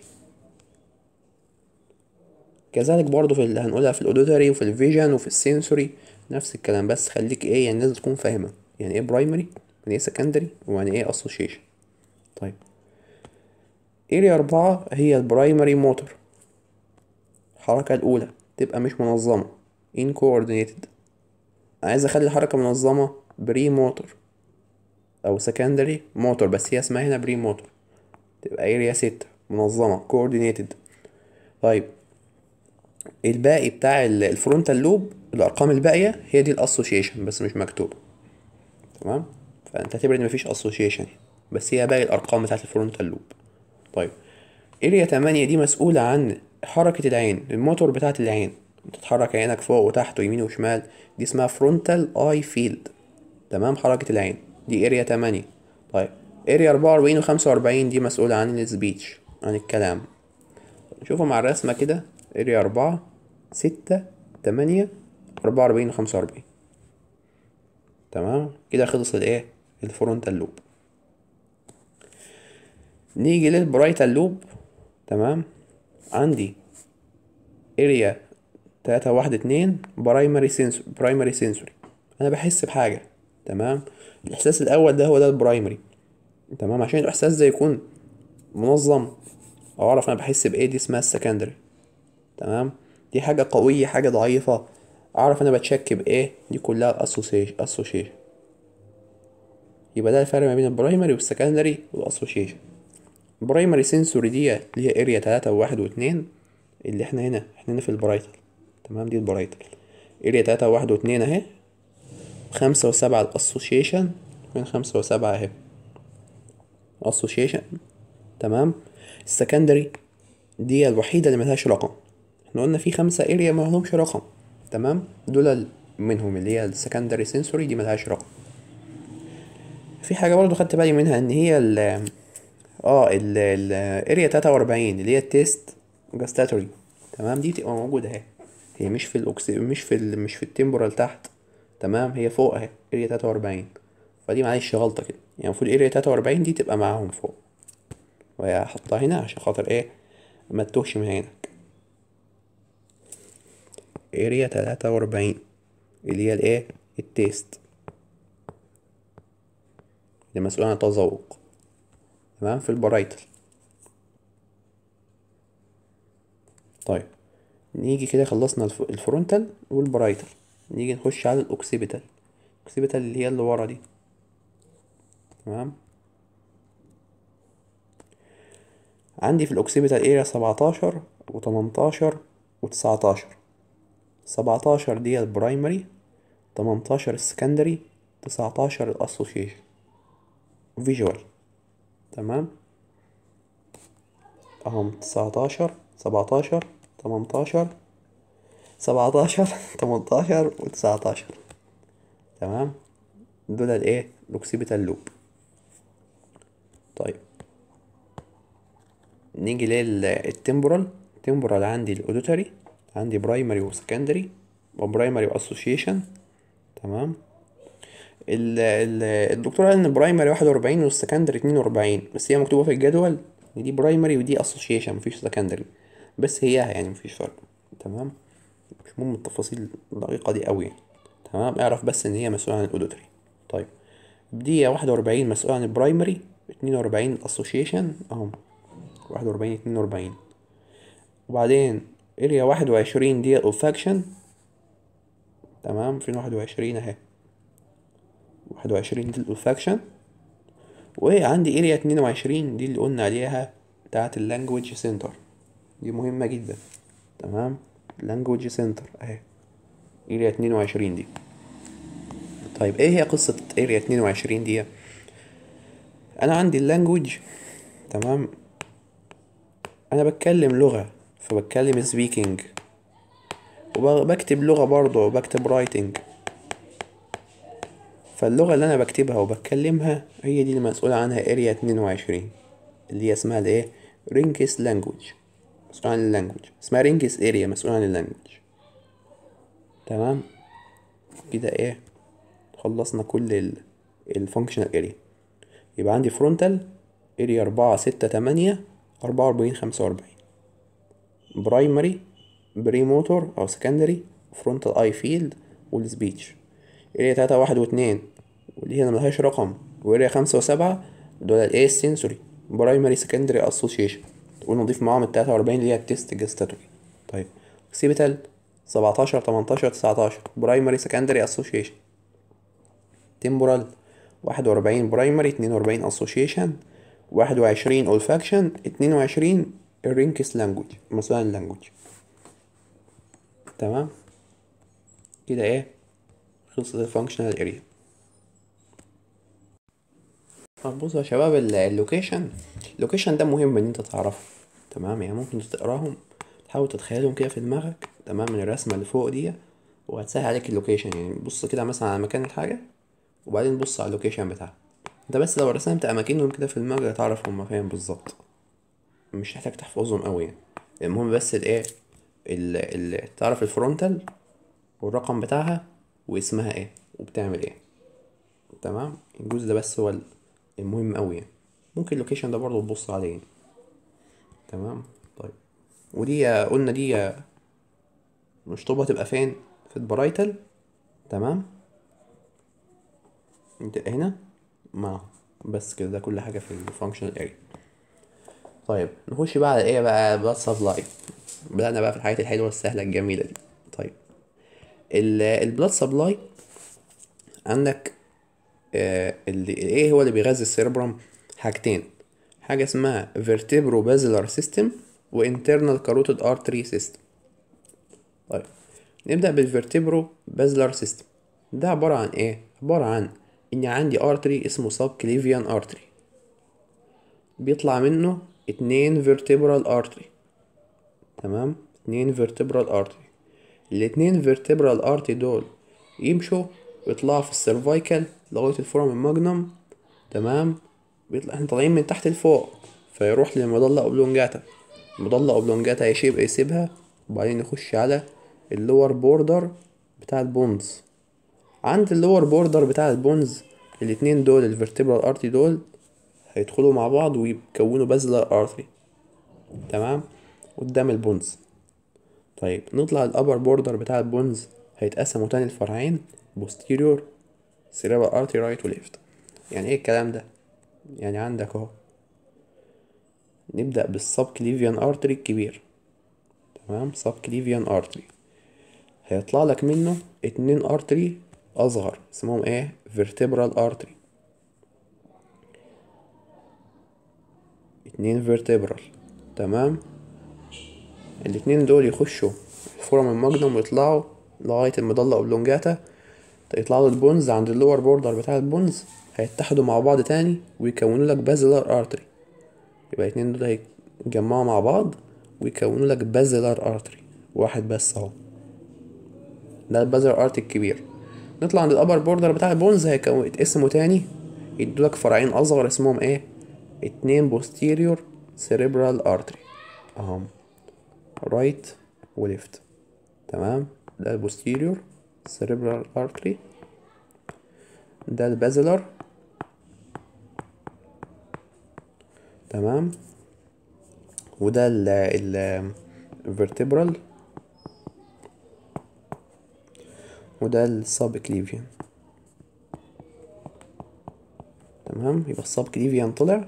كذلك برضو في اللي هنقولها في الاوديتوري وفي الفيجن وفي السنسوري، نفس الكلام، بس خليك ايه يعني لازم تكون فاهمة يعني ايه برايمري، يعني ايه سكندري، ويعني ايه association. طيب اريا 4 هي البرايمري موتور، الحركة الأولى تبقى مش منظمة incoordinated. عايز أخلي الحركة منظمة بري موتور أو سكندري موتور، بس هي اسمها هنا بري موتور، تبقى اريا 6 منظمة coordinated. طيب الباقي بتاع الفرونتال لوب، الأرقام الباقية هي دي الأسوشيشن بس مش مكتوبة. تمام، فأنت اعتبر إن مفيش أسوشيشن، بس هي باقي الأرقام بتاعت الفرونتال لوب. طيب اريا 8 دي مسؤولة عن حركة العين، الموتور بتاعت العين، تتحرك عينك فوق وتحت ويمين وشمال، دي اسمها فرونتال اي فيلد. تمام، حركة العين دي اريا 8. طيب اريا 44 و 45 دي مسؤولة عن السبيتش، عن الكلام. نشوفوا مع الرسمة كده، اريا 4 6 8 44 و 45. تمام كده خلص الايه، الفرونتال لوب. نيجي للبرايتال لوب. تمام، عندي اريا 3 1 2 برايمري سنسوري، انا بحس بحاجة. تمام، الاحساس الاول ده هو ده البرايمري. تمام، عشان الاحساس ده يكون منظم او اعرف انا بحس بايه، دي اسمها السكندري. تمام، دي حاجة قوية حاجة ضعيفة، اعرف انا بتشك بايه، دي كلها اسوشيشن. يبقى ده الفرق ما بين البرايمري والسكندري والاسوشيشن. البرايمري سنسوري دي اللي هي اريا 3 و1 و2، اللي احنا هنا في البرايتال. تمام، دي البرايتال اريا 3 و1 و2 اهي، 5 و7 الاسوشيشن، من 5 و7 اهي اسوشيشن. تمام، السكندري دي الوحيدة اللي ملهاش رقم، احنا قلنا في 5 اريا ملهمش رقم. تمام، دول منهم اللي هي السكندري سنسوري دي ملهاش رقم. في حاجة برضو خدت بالي منها ان هي ال اريا 43 اللي هي التيست جاستاتوري. تمام، دي تبقى موجودة اهي، هي مش في مش في التمبورال تحت. تمام، هي فوق اهي اريا 43، فدي معلش غلطة كده، يعني المفروض اريا 43 دي تبقى معاهم فوق، وهي هحطها هنا عشان خاطر ايه ما تتوهش من عينك. اريا 43 اللي هي الايه، التيست، اللي مسؤول عن التذوق. تمام، في البرايتل. طيب نيجي كده خلصنا الفرونتال والبرايتل، نيجي نخش على الاوكسيبيتال. الاوكسيبيتال اللي هي اللي ورا دي. تمام، عندي في الاوكسيبيتال اريا 17 و18 و19. 17 دي البرايمري، 18 السكندري، 19 الاسوشيشن فيجوال. تمام، اهم 19 17 18 17 18 و19. تمام، دول الايه الاوكسيبيتال لوب. طيب نيجي للتمبورال. التمبورال عندي الاوديتوري، عندي برايمري وسكندري وبرايمري واسوشيشن. تمام، الدكتور قال ان برايمري 41 والسكندري 42، بس هي مكتوبة في الجدول إن دي برايمري ودي اسوشيشن، مفيش سكندري، بس هي يعني مفيش فرق. تمام، مش مهم التفاصيل الدقيقة دي قوي. تمام، اعرف بس ان هي مسؤولة عن الاوديتوري. طيب دي 41 مسؤول عن البرايمري، 42 الاسوشيشن اهم، 41 42. وبعدين اريا 21 دي الاولفاكشن. تمام، فين 21 اهي، 21 دي الاولفاكشن. وعندي اريا 22 دي اللي قلنا عليها بتاعة اللانجوج سنتر، دي مهمة جدا. تمام، لانجوج سنتر اهي اريا 22 دي. طيب ايه هي قصة اريا 22 دي؟ انا عندي اللانجوج. تمام، انا بتكلم لغة، فبتكلم سبيكينج، وبكتب لغة برضه وبكتب رايتنج. فاللغة اللي انا بكتبها وبتكلمها هي دي اللي مسؤول عنها اريا 22، اللي هي اسمها الايه، رينكس لانجوج، مسؤول عن اللانجوج، اسمها رينكس اريا مسؤول عن اللانجوج. تمام، كده ايه، خلصنا كل الفانكشنال اريا. يبقى عندي فرونتال اريا 4 6 8 44 45، برايمري بري موتور او سكندري فرونتال اي فيلد والسبيتش اريا 3 1 و2، ودي هنا ملهاش رقم، واريا 5 و7 دول الايه السنسوري برايمري سكندري اسوشيشن، ونضيف معاهم ال43 اللي هي التست جستاتوري. طيب سيبيتال 17 18 19 برايمري سكندري اسوشيشن. تمبورال 41 برايمري 42 اسوشيشن 21 اولفاكشن 22 الرينكس لانجوج مثلا لانجوج. تمام كده ايه، خلصت الفانكشنال اريا. طب بصوا يا شباب، اللوكيشن ده مهم ان انت تعرفه. تمام، يعني ممكن تقراهم تحاول تتخيلهم كده في دماغك، تمام، من الرسمه اللي فوق دي، وهتسهل عليك اللوكيشن. يعني بص كده مثلا على مكان الحاجه، وبعدين بص على اللوكيشن بتاعها. انت بس لو رسمت اماكنهم كده في دماغك هتعرف هما فين بالظبط، مش هتحتاج تحفظهم قوي يعني. المهم بس الايه، تعرف الفرونتال والرقم بتاعها واسمها ايه وبتعمل ايه. تمام، الجزء ده بس هو المهم قوي يعني. ممكن اللوكيشن ده برضه تبص عليه يعني. تمام. طيب ودي قلنا دي مشطوبة تبقى فين؟ في البرايتال. تمام، انت هنا ما بس كده، ده كل حاجة في الفانكشنال اريا. طيب نخش بقى على ايه بقى، بلاد سبلاي. بدأنا بقى في الحاجات الحلوة السهلة الجميلة دي. طيب البلاد سبلاي عندك ايه هو اللي بيغذي السيربرم؟ حاجتين، حاجة اسمها vertebro basilar system و internal carotid artery system. طيب نبدأ بالفيرتبرو بازلر سيستم. ده عبارة عن ايه؟ عبارة عن ان عندي ارتري اسمه subclavian artery، بيطلع منه 2 vertebral artery. تمام، 2 vertebral artery. ال2 vertebral artery دول يمشوا ويطلعوا في السيرفايكال لغاية الفورم الماجنم. تمام، بيطلع احنا طالعين من تحت لفوق، فيروح للمضلة اوبلونجاتا. المضلة اوبلونجاتا يسيبها، وبعدين يخش على اللور بوردر بتاع البونز. عند اللور بوردر بتاع البونز الاتنين دول الفرتبرال ارتي دول هيدخلوا مع بعض ويكونوا بازلر ارتري. تمام، قدام البونز. طيب نطلع الابر بوردر بتاع البونز، هيتقسموا تاني الفرعين posterior cerebral artery رايت وليفت. يعني ايه الكلام ده؟ يعني عندك اهو، نبدأ بالسب كليفيان ارتري الكبير. تمام، سب كليفيان ارتري هيطلع لك منه 2 ارتري اصغر اسمهم ايه؟ vertebral artery. 2 vertebral. تمام، الاتنين دول يخشوا الفورم الماجنوم ويطلعوا لغاية المضلة اوبلونجاتا، يطلعوا البونز عند اللور بوردر بتاع البونز، هيتحدوا مع بعض تاني ويكونوا لك بازلر ارتري. يبقى الاتنين دول هيتجمعوا مع بعض ويكونوا لك بازلر ارتري واحد بس اهو، ده البازلر ارتري الكبير. نطلع عند الابر بوردر بتاع البونز يتقسموا تاني، يدولك فرعين اصغر اسمهم ايه؟ 2 posterior cerebral artery اهم، رايت وليفت. تمام، ده البوستيريور cerebral artery، ده البازلر. تمام، وده ال vertebral، وده السب كليفيان. تمام، يبقى السب كليفيان طلع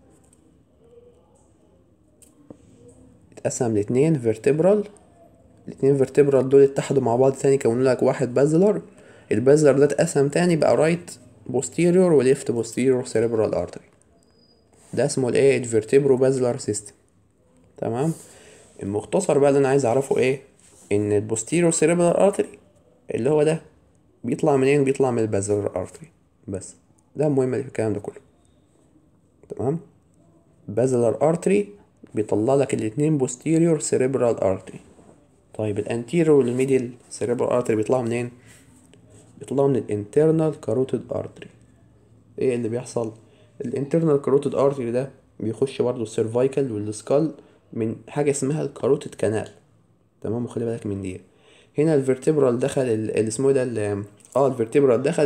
اتقسم لاتنين vertebral، الاتنين vertebral دول اتحدوا مع بعض تاني كونوا لك واحد بازلر. البازلر ده اتقسم تاني بقى رايت posterior وليفت posterior cerebral artery. ده اسمه الايه؟ الفيرتبرو بازلر سيستم. تمام، المختصر بقى اللي انا عايز اعرفه ايه؟ ان البوستيرو سيريبرال ارتري اللي هو ده بيطلع منين؟ بيطلع من البازلر ارتري بس. ده المهم اللي في الكلام ده كله. تمام، بازلر ارتري بيطلع لك الاتنين بوستيريور سيريبرال ارتري. طيب الانتيريور والميديال سيريبرال ارتري بيطلعوا منين؟ بيطلعوا من الانترنال كاروتيد ارتري. ايه اللي بيحصل؟ الانترنال كاروتيد ارتري ده بيخش برضه السيرفايكال والسكال من حاجه اسمها الكاروتيد كانال. تمام، وخلي بالك من دي، هنا الفرتبرال دخل اسمه إيه ده الفرتبرال دخل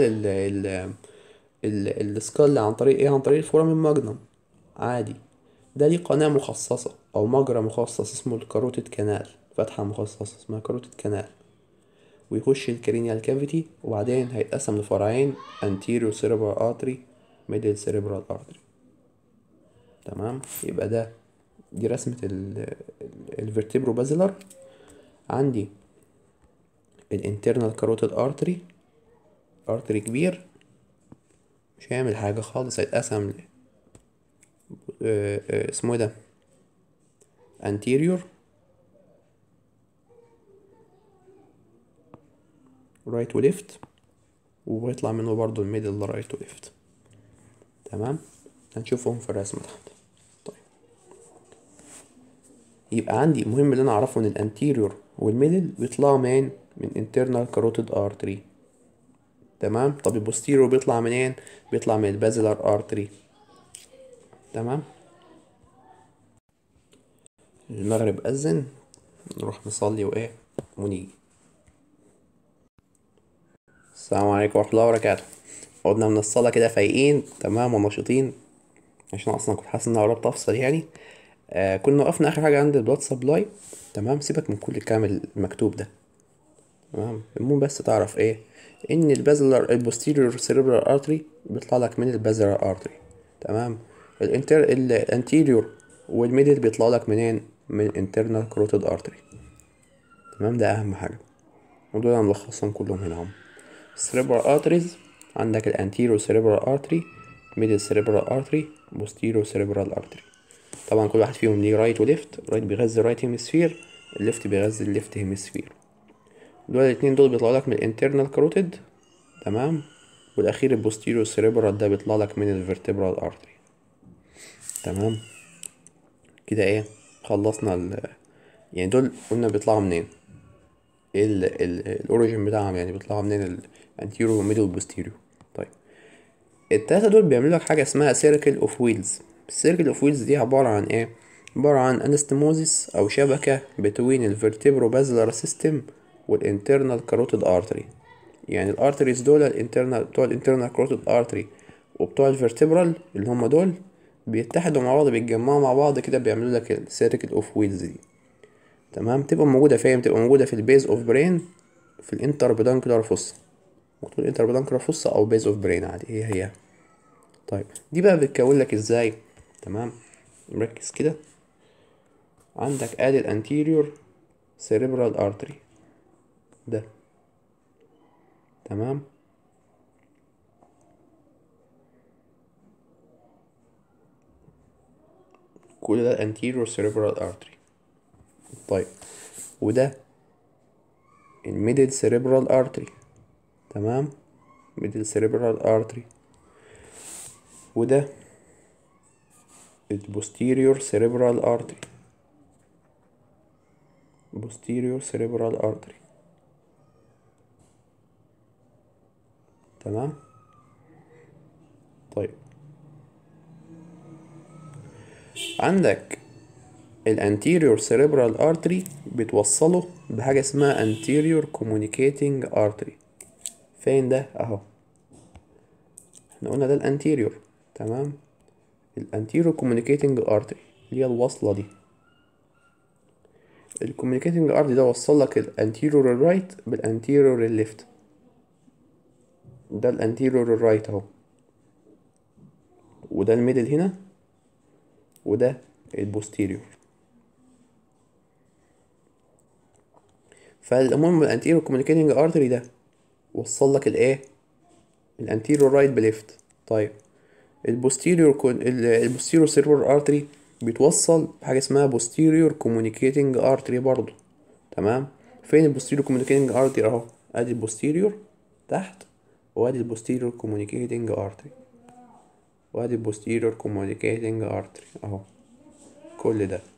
السكال عن طريق ايه؟ عن طريق الفورامين ماجنم عادي. ده ليه قناة مخصصة أو مجرى مخصص اسمه الكاروتيد كانال، فتحة مخصصة اسمها كاروتيد كانال، ويخش الكرينيال كافيتي، وبعدين هيتقسم لفرعين: anterior cerebral artery middle cerebral artery. تمام، يبقى دي رسمة الفرتبرو بازلر. عندي الانترنال كاروتيد ارتري، ارتري كبير مش هيعمل حاجة خالص، هيتقسم اسمه ايه ده anterior right و left، وبيطلع منه برضو الميدل right و left. تمام، هنشوفهم في الرسمة تحت. طيب، يبقى عندي مهم اللي انا اعرفه ان الانتيريور والميدل بيطلعوا من internal carotid artery. تمام، طب البوستيريور بيطلع منين؟ بيطلع من البازلر ارتري. تمام، المغرب اذن، نروح نصلي وايه ونيجي. السلام عليكم ورحمة الله وبركاته. قعدنا من الصلاة كده فايقين تمام ونشيطين، عشان اصلا كنت حاسس ان انا قربت افصل يعني. كنا وقفنا اخر حاجة عند البلاد سبلاي. تمام، سيبك من كل الكلام المكتوب ده. تمام، المهم بس تعرف ايه؟ ان البوستيريور سيريبرال ارتري بيطلع لك من البازلر ارتري. تمام، الانتيريور والميدل بيطلع لك منين؟ من الانترنال كروتيد ارتري. تمام، ده اهم حاجة، ودول انا ملخصهم كلهم هنا اهم. السيريبرال ارتريز عندك الانتيريور سيريبرال ارتري، ميدل سيريبرال ارتري، بوستيريور سيريبرال ارتري. طبعا كل واحد فيهم ليه رايت وليفت، رايت بيغذي الرايت هيمسفير، الليفت بيغذي الليفت هيمسفير. دول الاتنين دول بيطلعوا لك من الانترنال كاروتيد. تمام، والاخير البوستيريور سيريبرال ده بيطلع لك من الفرتبرال ارتري. تمام، كده ايه؟ خلصنا يعني دول قلنا بيطلعوا منين، الاوريجين بتاعهم يعني بيطلعوا منين؟ الانتيريور والميدل والبوستيريور. طيب، التلاتة دول بيعملوا لك حاجة اسمها سيركل اوف ويلز. السيركل اوف ويلز دي عبارة عن ايه؟ عبارة عن انستموزيس او شبكة بين الفرتبرو بازلر سيستم والانترنال كاروتيد ارتري. يعني الارتريز دول الانترنال بتوع الانترنال كاروتيد ارتري وبتوع الفرتبرال اللي هم دول بيتحدوا مع بعض، بيتجمعوا مع بعض كده، بيعملوا لك السيركل اوف ويلز دي. تمام، تبقى موجودة فين؟ تبقى موجودة في البيز اوف برين، في الانتر بيدانكولار فوسا. مكتوب انتر بيدانكولار فوسا او بيز اوف برين عادي، هي. طيب، دي بقى بتكون لك ازاي؟ تمام، مركز كده. عندك ادي الانتيريور سيريبرال ارتري ده. تمام، كل ده الانتيريور سيريبرال ارتري. طيب، وده الميدل سيريبرال ارتري. تمام، ميدل سيريبرال ارتري. وده البوستيريور سيريبرال ارتري، posterior cerebral artery. تمام. طيب، عندك الانتيريور cerebral artery بتوصله بحاجة اسمها anterior communicating artery. فين ده؟ اهو، احنا قلنا ده الانتيريور. تمام، الانتيريور communicating artery اللي هي الوصلة دي. الكوميونيكيتنج ارتري ده وصل لك الانتيريور الرايت بالانتيريور الليفت. ده الانتيريور الرايت اهو، وده الميدل هنا، وده البوستيريور. فالمهم الانتيريور كوميونيكيتنج ارتري ده وصل لك الايه؟ الانتيريور رايت بليفت. طيب، البوستيريور سيربرال ارتري بيتوصل بحاجه اسمها بوستيريور كوميونيكيتنج ارتري برضو. تمام، فين البوستيريور كوميونيكيتنج ارتري؟ اهو، ادي البوستيريور تحت، وادي البوستيريور كوميونيكيتنج ارتري، وادي البوستيريور كوميونيكيتنج ارتري اهو، كل ده.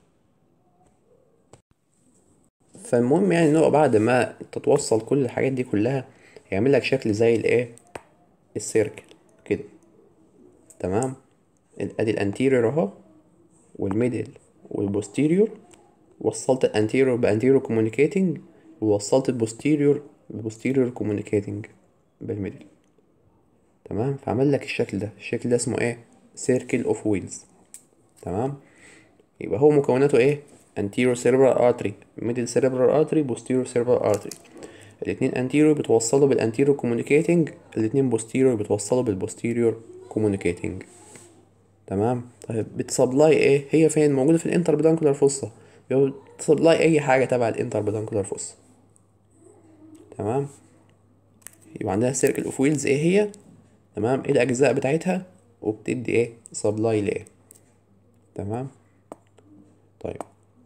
فالمهم يعني ان هو بعد ما تتوصل كل الحاجات دي كلها هيعمل لك شكل زي الايه؟ السيركل كده. تمام، ادي الانتيريور اهو، والميدل والبوستيريور. وصلت الانتيريور بانتيريور كوميونيكيتنج ووصلت البوستيريور كوميونيكيتنج بالميدل. تمام، فعمل لك الشكل ده اسمه ايه؟ سيركل اوف ويلز. تمام، يبقى هو مكوناته ايه؟ anterior cerebral artery middle cerebral artery posterior cerebral artery. الاتنين anterior بتوصله بالانتيريور communicating، الاتنين posterior بتوصله بالposterior communicating. تمام، طيب بتسبلاي ايه؟ هي فين؟ موجودة في الانتربيدانكولار فوسا، بتسبلاي اي حاجة تبع الانتربيدانكولار فوسا. تمام، يبقى عندها سيركل اوف ويلز ايه هي؟ تمام، ايه الاجزاء بتاعتها وبتدي ايه سبلاي لايه. تمام، طيب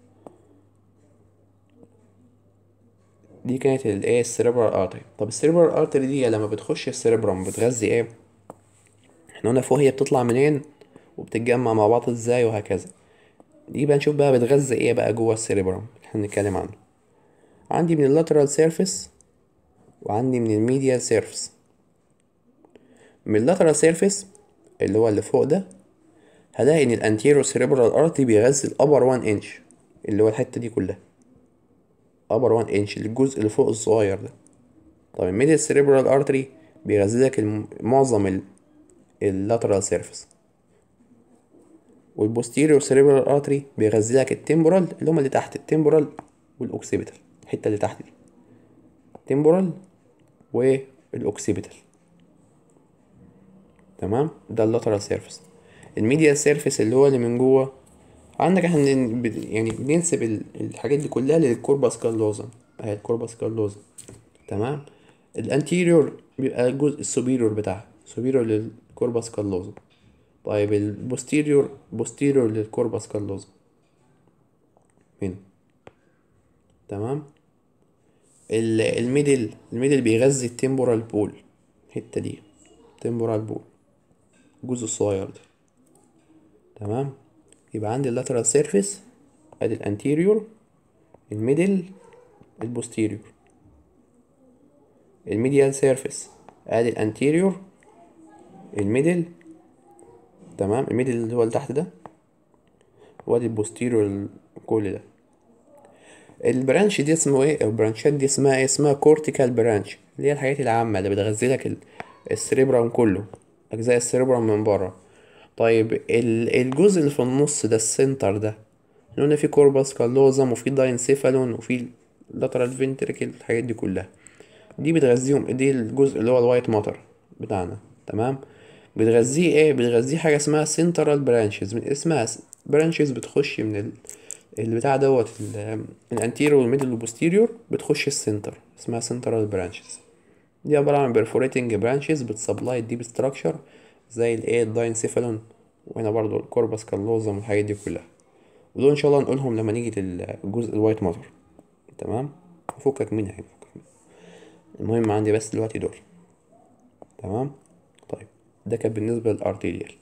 دي كانت الايه السيريبرال ارتري. طب السيريبرال ارتري دي لما بتخش السيريبرم بتغذي ايه؟ احنا قلنا فوق هي بتطلع منين وبتتجمع مع بعض ازاي وهكذا. دي بقى نشوف بقى بتغذي ايه بقى جوه السيريبرم اللي احنا بنتكلم عنه. عندي من اللاترال سيرفيس وعندي من الميديال سيرفيس. من اللاترال سيرفيس اللي هو اللي فوق ده هلاقي ان الانتيرو سيريبرال ارتري بيغذي الابر 1 انش اللي هو الحته دي كلها، ابر 1 انش الجزء اللي فوق الصغير ده. طب الميديال سيريبرال ارتري بيغذي لك معظم اللاترال سيرفيس. والبوستيريور سيريبرال ارتري بيغذي لك التمبورال اللي هما اللي تحت التمبورال والاوكسيبيتال، الحته اللي تحت دي التمبورال والاوكسيبيتال. تمام، ده اللاترال سيرفيس. الميديال سيرفيس اللي هو اللي من جوه عندك احنا يعني بننسب الحاجات دي كلها للكوربس كالوزم اهي الكوربس كالوزم. تمام، الانتيريور بيبقى الجزء السوبيريور بتاعها سوبيريور للكوربس كالوزم. طيب البوستيريور بوستيريور للكوربس كالوزم هنا. تمام، الميدل بيغذي التمبورال بول، الحته دي تمبورال بول الجزء الصغير ده. تمام، يبقى عندي اللاترال سيرفيس ادي الانتيريور الميدل البوستيريور. الميديال سيرفيس ادي الانتيريور الميدل. تمام، الميدل اللي هو اللي تحت ده وادي البوستيريور كل ده. البرانش دي اسمه ايه؟ البرانشات دي اسمها ايه؟ اسمها كورتيكال برانش، اللي هي الحاجات العامة اللي بتغذي لك السريبرم كله، اجزاء السريبرم من بره. طيب الجزء اللي في النص ده السنتر ده اللي قلنا فيه كوربس كالوزم وفيه داينسيفالون وفيه لاترال فينتريكل، الحاجات دي كلها دي بتغذيهم. دي الجزء اللي هو الوايت ماتر بتاعنا. تمام، بتغذيه ايه؟ بتغذيه حاجه اسمها سنترال برانشز، من اسمها برانشز بتخش من البتاع دوت الانتيريور والميدل والبوستيريور بتخش السنتر، اسمها سنترال برانشز. دي عباره عن بيرفوريتنج برانشز بتسبلاي الديب ستراكشر زي الايه الداينسيفالون، وهنا برضو الكوربس كالوزم والحاجات دي كلها. ودول ان شاء الله نقولهم لما نيجي للجزء الوايت ماتر. تمام، فكك منها يعني، المهم عندي بس دلوقتي دول. تمام، طيب ده كان بالنسبة للارتيريال.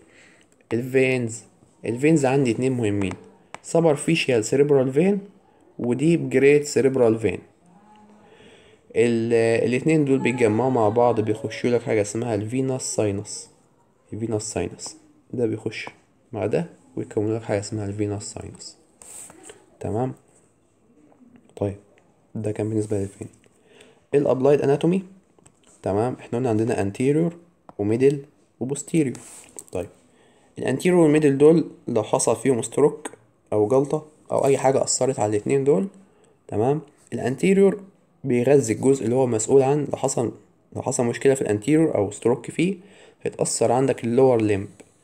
الفينز عندي اتنين مهمين، سوبرفيشال سيريبرال فين وديب جريد سيريبرال فين. الاتنين دول بيتجمعوا مع بعض بيخشوا لك حاجة اسمها الفينوس ساينس. الفينوس ساينس ده بيخش مع ده ويكون لك حاجة اسمها الفينوس ساينس. تمام، طيب ده كان بالنسبة للفين. الابلايد اناتومي. تمام، احنا قلنا عندنا anterior وميدل وبوستيريور. طيب الانتيريور والميدل دول لو حصل فيهم ستروك او جلطة او اي حاجة اثرت على الاتنين دول، تمام، الانتيريور بيغذي الجزء اللي هو مسؤول عن لو حصل مشكلة في الانتيريور او ستروك فيه هيتأثر عندك اللور ليمب،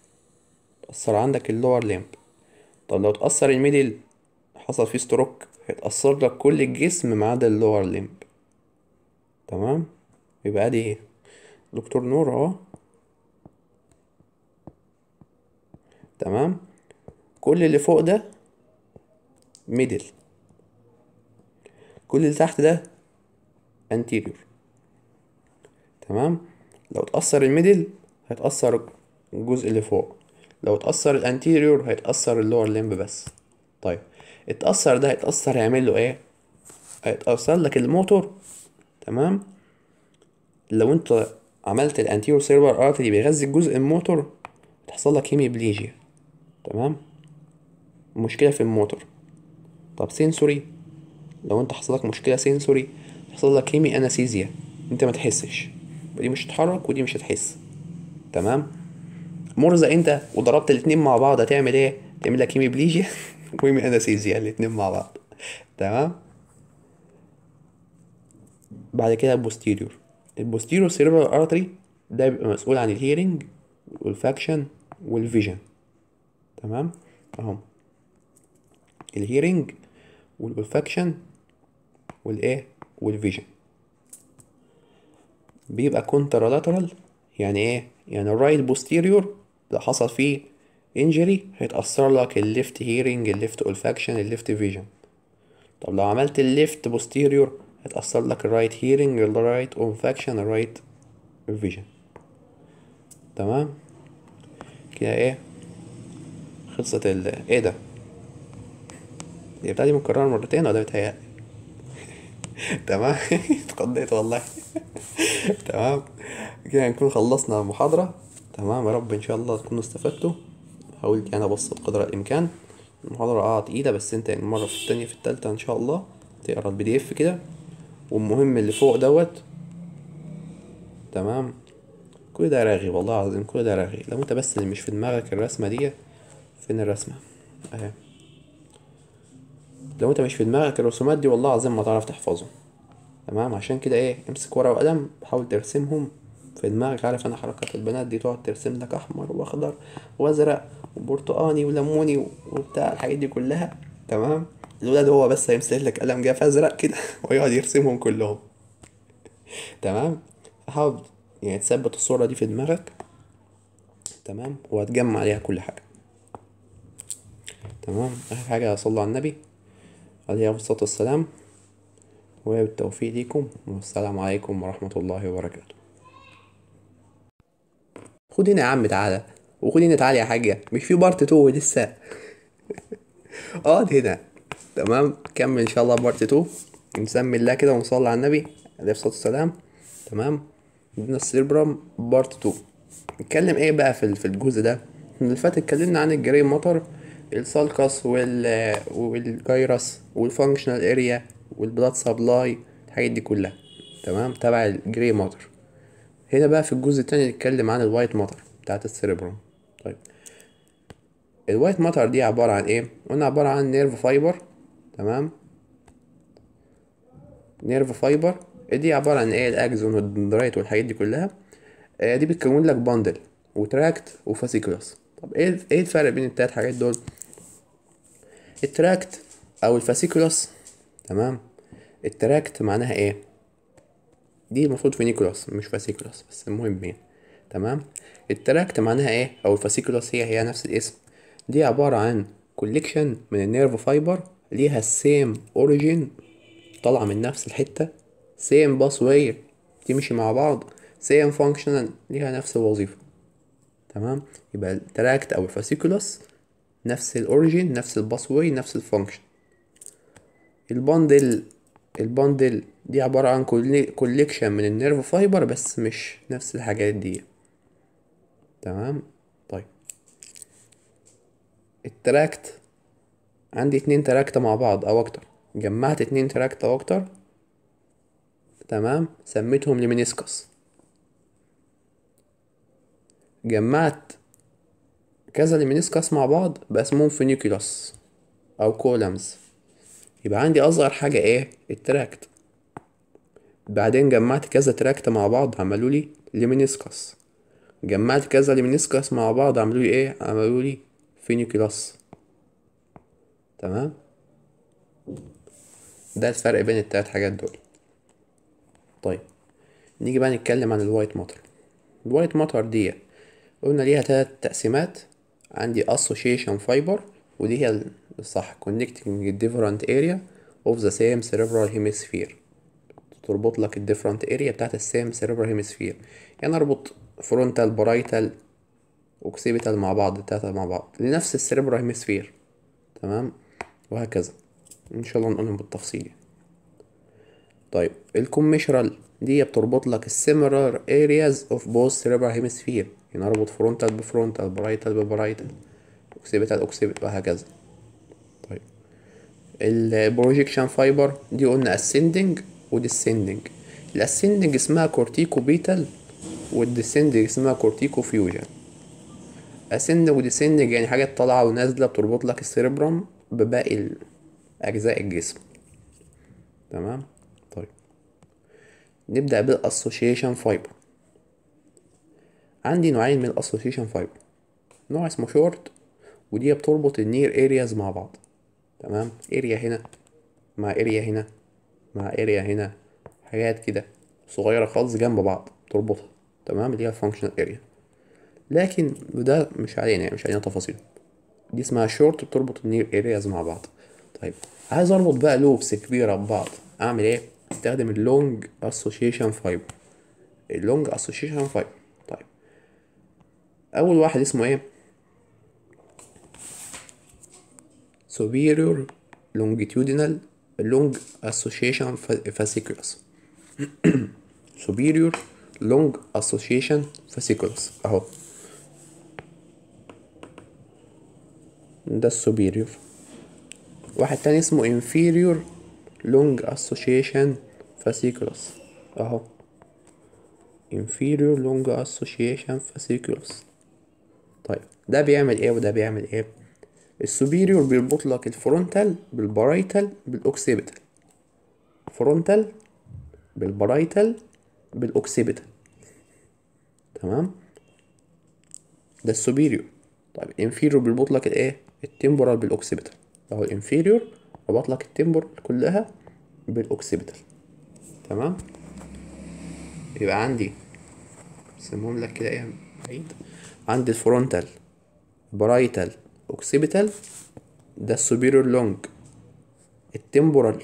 طب لو اتأثر الميدل حصل فيه ستروك هيتأثر لك كل الجسم ما عدا اللور ليمب. تمام، يبقى ادي ايه دكتور نور اهو. تمام، كل اللي فوق ده ميدل، كل اللي تحت ده انتيريور. تمام، لو اتأثر الميدل هيتأثر الجزء اللي فوق، لو اتأثر الانتيريور هيتأثر اللور ليمب بس. طيب اتأثر ده هيتأثر هيعمل له ايه؟ هيتأثر لك الموتور. تمام، لو انت عملت الانتيريور سيربر ارتري بيغذي الجزء الموتور تحصل لك هيميبليجيا. تمام، مشكلة في الموتور. طب سنسوري، لو انت حصل لك مشكله سنسوري، حصل لك هيمي انستيزيا، انت ما تحسش، دي مش هتتحرك ودي مش هتحس. تمام. مرزق انت وضربت الاتنين مع بعض، هتعمل ايه؟ تعمل لك هيمي بليجيا وهيمي انستيزيا الاتنين مع بعض. تمام. بعد كده البوستيريور. البوستيريور سيريبرال ارتري ده بيبقى مسؤول عن الهيرنج والفاكشن والفيجن. تمام. اهو الهيرنج والفاكشن والايه والفيجن. بيبقى كونترالاترال. يعني ايه؟ يعني الرايت بوستيريور لو حصل فيه انجري هيتأثر لك الليفت هيرنج، الليفت اولفاكشن، الليفت فيجن. طب لو عملت الليفت بوستيريور هيتأثر لك الرايت هيرنج، الرايت اولفاكشن، الرايت فيجن. تمام. كده ايه؟ خلصت ايه ده؟ هي بتاعتي مكررة مرتين ولا بتهيألي؟ تمام. اتخضيت والله. تمام. كده نكون خلصنا المحاضرة. تمام، يا رب ان شاء الله تكونوا استفدتوا. حاولت يعني ابسط قدر الامكان. المحاضرة تقيلة، بس انت المرة في التانية في التالتة ان شاء الله تقرا البي دي اف كده. والمهم اللي فوق دوت. تمام. كل ده راغي والله العظيم، كل ده راغي لو انت بس اللي مش في دماغك الرسمة دي. فين الرسمة؟ اهي. لو انت مش في دماغك الرسومات دي والله العظيم ما تعرف تحفظهم. تمام. عشان كده ايه، امسك ورقة وقلم، حاول ترسمهم في دماغك. عارف انا حركات البنات دي، تقعد ترسم لك احمر واخضر وازرق وبرتقاني وليموني وبتاع الحاجات دي كلها. تمام. الولد هو بس هيمسك لك قلم جاف ازرق كده ويقعد يرسمهم كلهم. تمام. فحاول يعني تثبت الصورة دي في دماغك. تمام. وهتجمع عليها كل حاجة. تمام. اخر حاجة صلوا على النبي عليه الصلاة والسلام. وبالتوفيق ليكم، والسلام عليكم ورحمة الله وبركاته. خد هنا يا عم تعالى. وخد هنا تعالى يا حاجة، مش في بارت 2 لسه؟ اقعد هنا. تمام. كمل ان شاء الله بارت 2. نسمي الله كده ونصلي على النبي عليه الصلاة والسلام. تمام. عندنا السيربرام بارت 2. نتكلم ايه بقى في الجزء ده؟ اللي فات اتكلمنا عن الجري موتور، السالكس والجايرس والفانكشنال اريا والبلاد سبلاي، الحاجات دي كلها. تمام. تبع الجري موتور. هنا بقى في الجزء التاني نتكلم عن الوايت ماتر بتاعت السيربروم. طيب، الوايت ماتر دي عبارة عن ايه؟ قلنا عبارة عن نيرف فايبر. تمام. نيرف فايبر دي عبارة عن ايه؟ الاكزون والدندرايت والحاجات دي كلها. دي بتكون لك باندل وتراكت وفاسيكولس. طب ايه الفرق بين التلات حاجات دول؟ التراكت او الفاسيكولس. تمام. التراكت معناها ايه؟ دي المفروض فينيكولاس مش فاسيكولاس، بس المهم يعني. تمام. التراكت معناها ايه؟ او الفاسيكولاس هي نفس الاسم. دي عبارة عن كوليكشن من النيرف فايبر ليها السيم اوريجين، طالعة من نفس الحتة، سيم باس واي تمشي مع بعض، سيم فانكشنال ليها نفس الوظيفة. تمام. يبقى التراكت او الفاسيكولاس نفس الاوريجين، نفس الباس واي، نفس الفانكشن. الباندل. الباندل دي عبارة عن كوليكشن من النيرف فايبر بس مش نفس الحاجات دي. تمام. طيب، التراكت عندي 2 تراكت مع بعض او اكتر. جمعت 2 تراكت او اكتر. تمام. سميتهم لمينيسكس. جمعت كذا لمينيسكس مع بعض بقى اسمهم فينيكولاس او كولمز. يبقى عندي اصغر حاجة ايه؟ التراكت. بعدين جمعت كذا تراكت مع بعض عملوا لي لمينيسكس. جمعت كذا لمينيسكس مع بعض عملوا لي ايه؟ عملوا لي فينيكولاس. تمام. ده الفرق بين التلات حاجات دول. طيب، نيجي بقى نتكلم عن الوايت ماتر. الوايت ماتر دي قلنا ليها 3 تقسيمات. عندي association fiber، ودي هي الصح connecting different area of the same cerebral hemisphere. تربط لك different area بتاعت السيم cerebral hemisphere. يعني اربط frontal parietal occipital مع بعض، التلاتة مع بعض لنفس السيربرال هيمسفير. تمام. وهكذا ان شاء الله نقولهم بالتفصيل. طيب، الكوميشرال دي بتربط لك السيميلار areas of both cerebral hemisphere. يعني اربط فرونتال بفرونتال، برايتال ببرايتال، اوكسيبيتال اوكسيبيت، وهكذا. طيب، البروجيكشن فايبر دي قلنا ascending وديسندنج. الاسندنج اسمها كورتيكو بيتال، والديسندنج اسمها كورتيكو فيوجن. ascending وديسندنج يعني حاجات طالعة ونازلة بتربط لك السيربرم بباقي أجزاء الجسم. تمام. طيب نبدأ بالاسوشيشن فايبر. عندي نوعين من الاسوشيشن فايبر، نوع اسمه شورت، ودي بتربط النير ارياز مع بعض. تمام، اريا هنا مع اريا هنا مع اريا هنا، حاجات كده صغيرة خالص جنب بعض تربطها. تمام، اللي هي الفانكشنال اريا. لكن وده مش علينا، يعني مش علينا تفاصيل. دي اسمها شورت، بتربط النير ارياز مع بعض. طيب عايز اربط بقى لوبس كبيرة ببعض، اعمل ايه؟ استخدم اللونج اسوشيشن فايبر. اللونج اسوشيشن فايبر. طيب اول واحد اسمه ايه؟ superior longitudinal long association fasciculus. superior long association fasciculus اهو، ده السوبيريور. واحد تاني اسمه inferior long association fasciculus اهو، inferior long association fasciculus. طيب ده بيعمل ايه وده بيعمل ايه؟ السوبيريور بيربط لك الفرونتال بالبرايتال بالاوكسيبيتال، فرونتال بالبرايتال بالاوكسيبيتال. تمام، ده السوبيريور. طيب الانفيريور بيربط لك الايه؟ التمبورال بالاوكسيبيتال اهو، الانفيريور ربط لك التمبورال كلها بالاوكسيبيتال. تمام، يبقى عندي اسمهم لك كده ايه بعيد، عندي الفرونتال برايتال اوكسيبيتال، ده السوبيريور لونج. التمبورال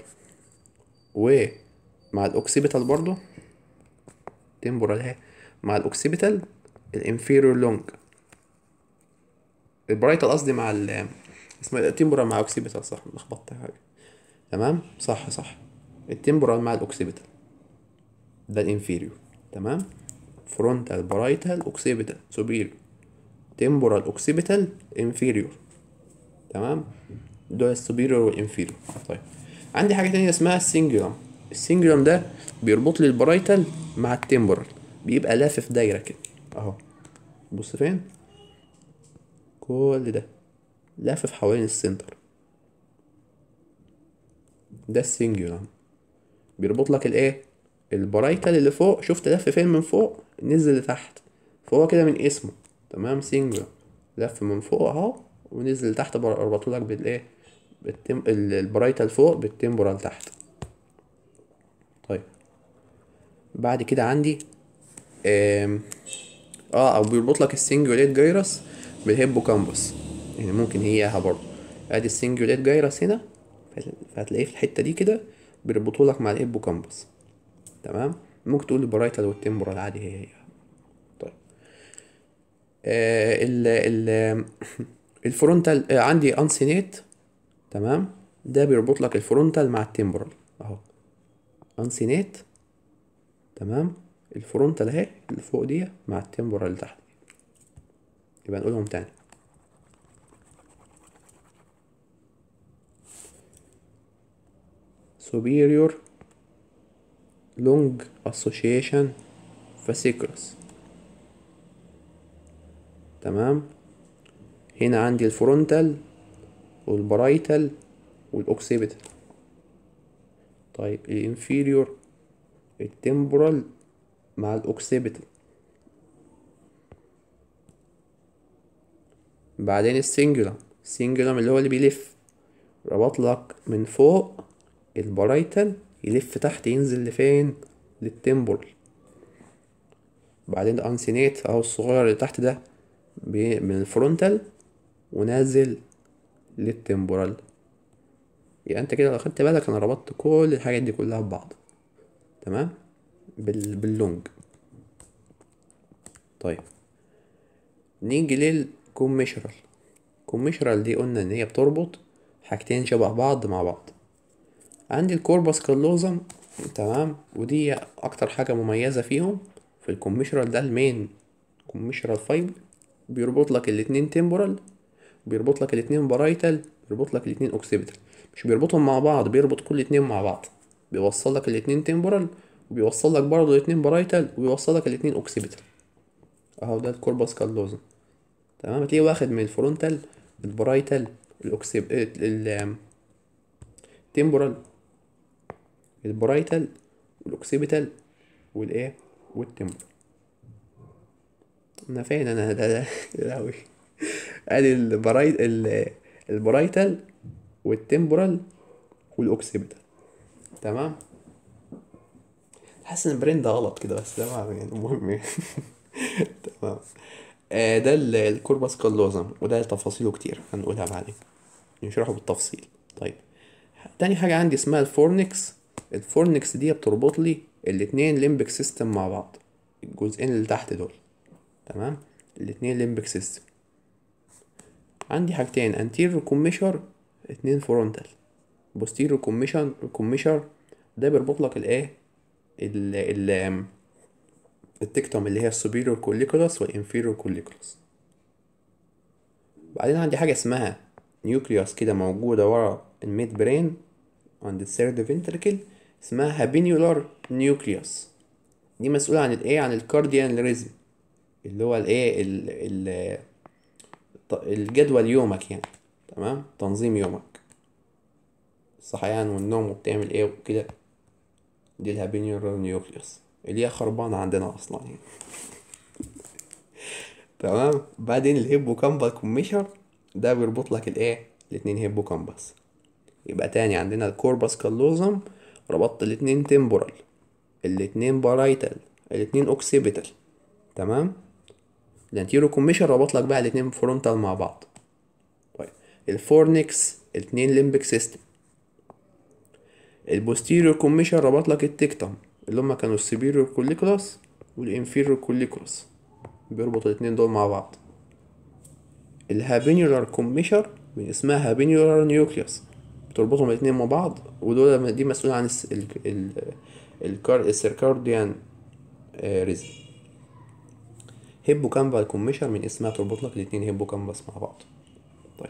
ومع الاوكسيبيتال برضو، تمبورال اهي مع الاوكسيبيتال، الانفيريور لونج. البرايتال قصدي مع اسمه التمبورال مع اوكسيبيتال، صح لخبطت حاجه. تمام، صح صح، التمبورال مع الاوكسيبيتال ده الانفيريور. تمام، فرونتال برايتال اوكسيبيتال سوبيريور، تمبورال اوكسيبيتال انفيريور. تمام، ده السوبيريور والانفيريور. طيب عندي حاجه تانية اسمها السنجولم. السنجولم ده بيربط لي البرايتال مع التمبورال، بيبقى لافف دايره كده اهو، بص فين، كل ده لافف حوالين السنتر، ده السنجولم. بيربط لك الايه؟ البرايتال اللي فوق، شفت لف فين من فوق نزل لتحت، فهو كده من اسمه. تمام، سنجولم لف من فوق اهو ونزل لتحت، ربطوا لك بالايه؟ البرايتال فوق بالتمبورال تحت. طيب بعد كده عندي آم، او بيربط لك السنجوليت جايرس بالهيبوكامبس، يعني ممكن هي برضه. ادي السنجوليت جايرس هنا، فهتلاقيه في الحته دي كده، بيربطوا لك مع الهيبوكامبس. تمام، ممكن تقول البرايتال والتمبورال عادي هي. طيب ال ال الفرونتال عندي انسينيت. تمام، ده بيربط لك الفرونتال مع التمبورال اهو، انسينيت. تمام، الفرونتال اهي اللي فوق دي مع التمبورال اللي تحت. يبقى نقولهم تاني. superior long association fasciculus. تمام، هنا عندي الفرونتال والبرايتال والاوكسيبيتال. طيب الانفيريور التمبورال مع الاوكسيبيتال. بعدين السنجولم اللي هو اللي بيلف، ربط لك من فوق البرايتال يلف تحت ينزل لفين؟ للتمبورال. بعدين الانسينيت اهو الصغير اللي تحت ده، من الفرونتال ونازل للتمبورال. يبقى انت كده لو خدت بالك انا ربطت كل الحاجات دي كلها ببعض. تمام، باللونج. طيب نيجي للكوميشرال. الكوميشرال دي قلنا ان هي بتربط حاجتين شبه بعض مع بعض. عندي الكوربس كاللوزم. تمام، ودي اكتر حاجة مميزة فيهم في الكوميشرال، ده المين كوميشرال فايبر. بيربط لك الاتنين تمبورال، بيربط لك الاتنين برايتال، بيربط لك الاتنين اوكسيبيتال. مش بيربطهم مع بعض، بيربط كل اتنين مع بعض، بيوصل لك الاتنين تمبورال، وبيوصل لك برضه الاتنين برايتال، وبيوصل لك الاتنين اوكسيبيتال. اهو ده الكوربس كاللوزم. تمام، هتلاقيه واخد من الفرونتال، البرايتال، التمبورال، البرايتال، والاوكسيبيتال، والايه، والتمبورال. انا فين انا ده يا لهوي. ادي البرايتال، والتمبورال، والاوكسيبيتال. تمام. حاسس ان البرين ده غلط كده، بس تمام يعني المهم يعني. تمام. ده الكوربس كاللوزم، وده تفاصيله كتير هنقولها بعدين، نشرحه بالتفصيل. طيب، تاني حاجة عندي اسمها الفورنكس. الفورنكس دي بتربط لي الاتنين ليمبك سيستم مع بعض، الجزئين اللي تحت دول. تمام، الاتنين ليمبك سيستم. عندي حاجتين، anterior commissure، اتنين frontal. posterior commissure ده بيربط لك الايه، ال ال التكتوم اللي هي السوبيريور كوليكولاس والانفيريور كوليكولاس. بعدين عندي حاجة اسمها نيوكليوس كده موجودة ورا الميد برين عند الثيرد فينتركل، اسمها هابينيولار نيوكليوس. دي مسؤولة عن الايه، عن الكارديان ريزم، اللي هو الايه الجدول يومك يعني. تمام، تنظيم يومك، الصحيان والنوم وبتعمل ايه وكده. دي الهابينيولار نيوكليوس اللي هي خربانة عندنا اصلا يعني. تمام. بعدين الهيبوكامبال كوميشر ده بيربط لك الايه، الاتنين هيبوكامبس. يبقى تاني عندنا الكوربس كاللوزم، ربطت الاتنين تمبورال، الاتنين بارايتال، الاتنين اوكسيبيتال. تمام. الانتيرو كوميشن ربط لك بقى الاتنين فرونتال مع بعض. طيب، الفورنكس الاتنين ليمبك سيستم. البوستيريور كوميشن ربط لك التكتم اللي هما كانوا السبيريور كوليكولاس والانفيريور كوليكولاس، بيربط الاتنين دول مع بعض. الهابينيولار كوميشر من اسمها هابينيولار نيوكليوس، بتربطهم الاتنين مع بعض، ودول دي مسؤولة عن السيركارديان ريزم. هيبوكامبال كوميشر من اسمها تربط لك الاتنين هيبوكامبس مع بعض. طيب،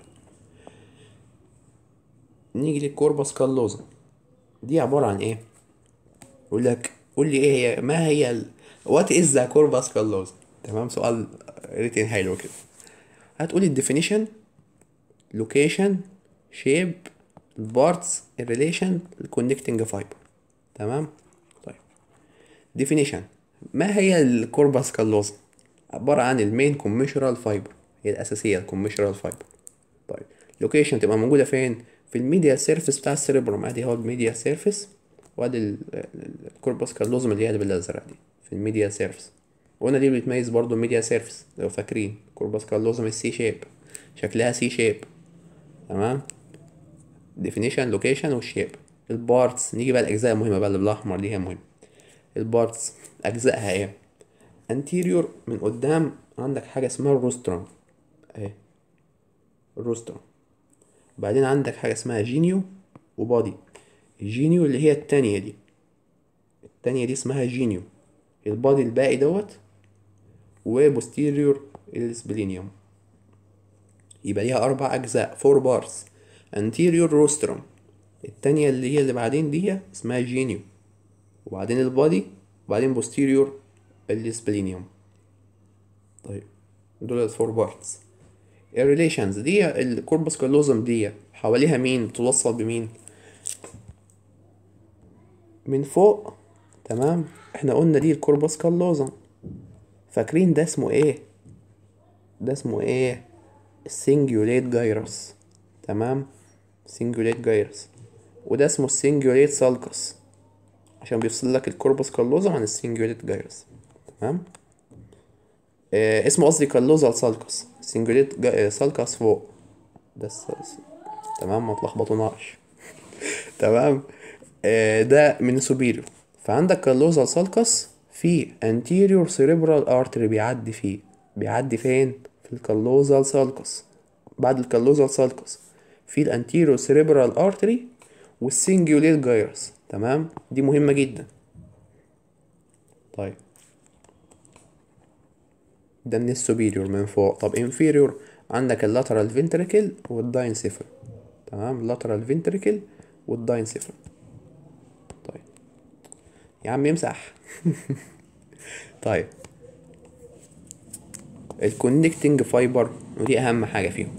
نيجي للكوربس كاللوزم. دي عبارة عن ايه؟ يقول لك قول لي ايه هي، ما هي وات از ذا كوربس كاللوزم. تمام، سؤال ريتن حلو كده. هتقولي الديفينيشن، لوكيشن، شيب، البارتس، الريليشن، الكونكتنج فايبر. تمام. طيب، ديفينيشن. ما هي الكوربس كاللوزم؟ عبارة عن المين كوميشرال فايبر، هي الأساسية الكوميشرال فايبر. طيب، لوكيشن تبقى موجودة فين؟ في الميديا سيرفيس بتاع السيربروم. ادي هو الميديا سيرفيس، وادي الكوربس كاللوزم اللي هي بالازرق دي في الميديا سيرفيس. وقلنا دي بتميز برضو الميديا سيرفيس، لو فاكرين كوربس كاللوزم السي شيب، شكلها سي شيب. تمام. ديفينيشن، لوكيشن، والشيب. البارتس، نيجي بقى الاجزاء المهمه بقى اللي بالاحمر دي، هي مهمه. البارتس اجزائها ايه؟ انتيريور من قدام عندك حاجه اسمها الروسترم اهي، الروسترم. بعدين عندك حاجه اسمها جينيو وبادي. الجينيو اللي هي التانية دي، التانية دي اسمها جينيو. البادي الباقي دوت، وبوستيريور السبلينيوم. يبقى ليها اربع اجزاء، فور بارتس. انتيريور روسترم، التانية اللي هي اللي بعدين دي اسمها جينيو، وبعدين البادي، وبعدين بوستيريور السبلينيوم. طيب، دول الفور بارتس. الريليشنز دي الكوربس كالوزم دي حواليها مين بتوصل بمين؟ من فوق. تمام، احنا قلنا دي الكوربس كالوزم، فاكرين ده اسمه ايه؟ ده اسمه ايه؟ السنجيوليت جايرس. تمام، سنجيوليت جايرس. وده اسمه السنجيوليت سالكس، عشان بيفصل لك الكوربس كالوزم عن السنجيوليت جايرس. تمام. اسمه قصدي كالوزال سالكس، سنجيوليت سالكس فوق ده تمام، ما تلخبطوناش. تمام. ده من سوبيريور. فعندك كالوزال سالكس في anterior cerebral artery بيعدي فيه. بيعدي فين؟ في الكالوزال سالكس. بعد الكالوزال سالكس في الانتيريور cerebral artery والسنجيوليت جايرس. تمام، دي مهمة جدا. طيب، ده من السوبيريور من فوق. طب انفيريور عندك اللاترال فينتريكل والداينسيفال. تمام، lateral ventricle والداينسيفال. طيب يا عم امسح. طيب الكونكتنج فايبر، ودي اهم حاجه فيهم.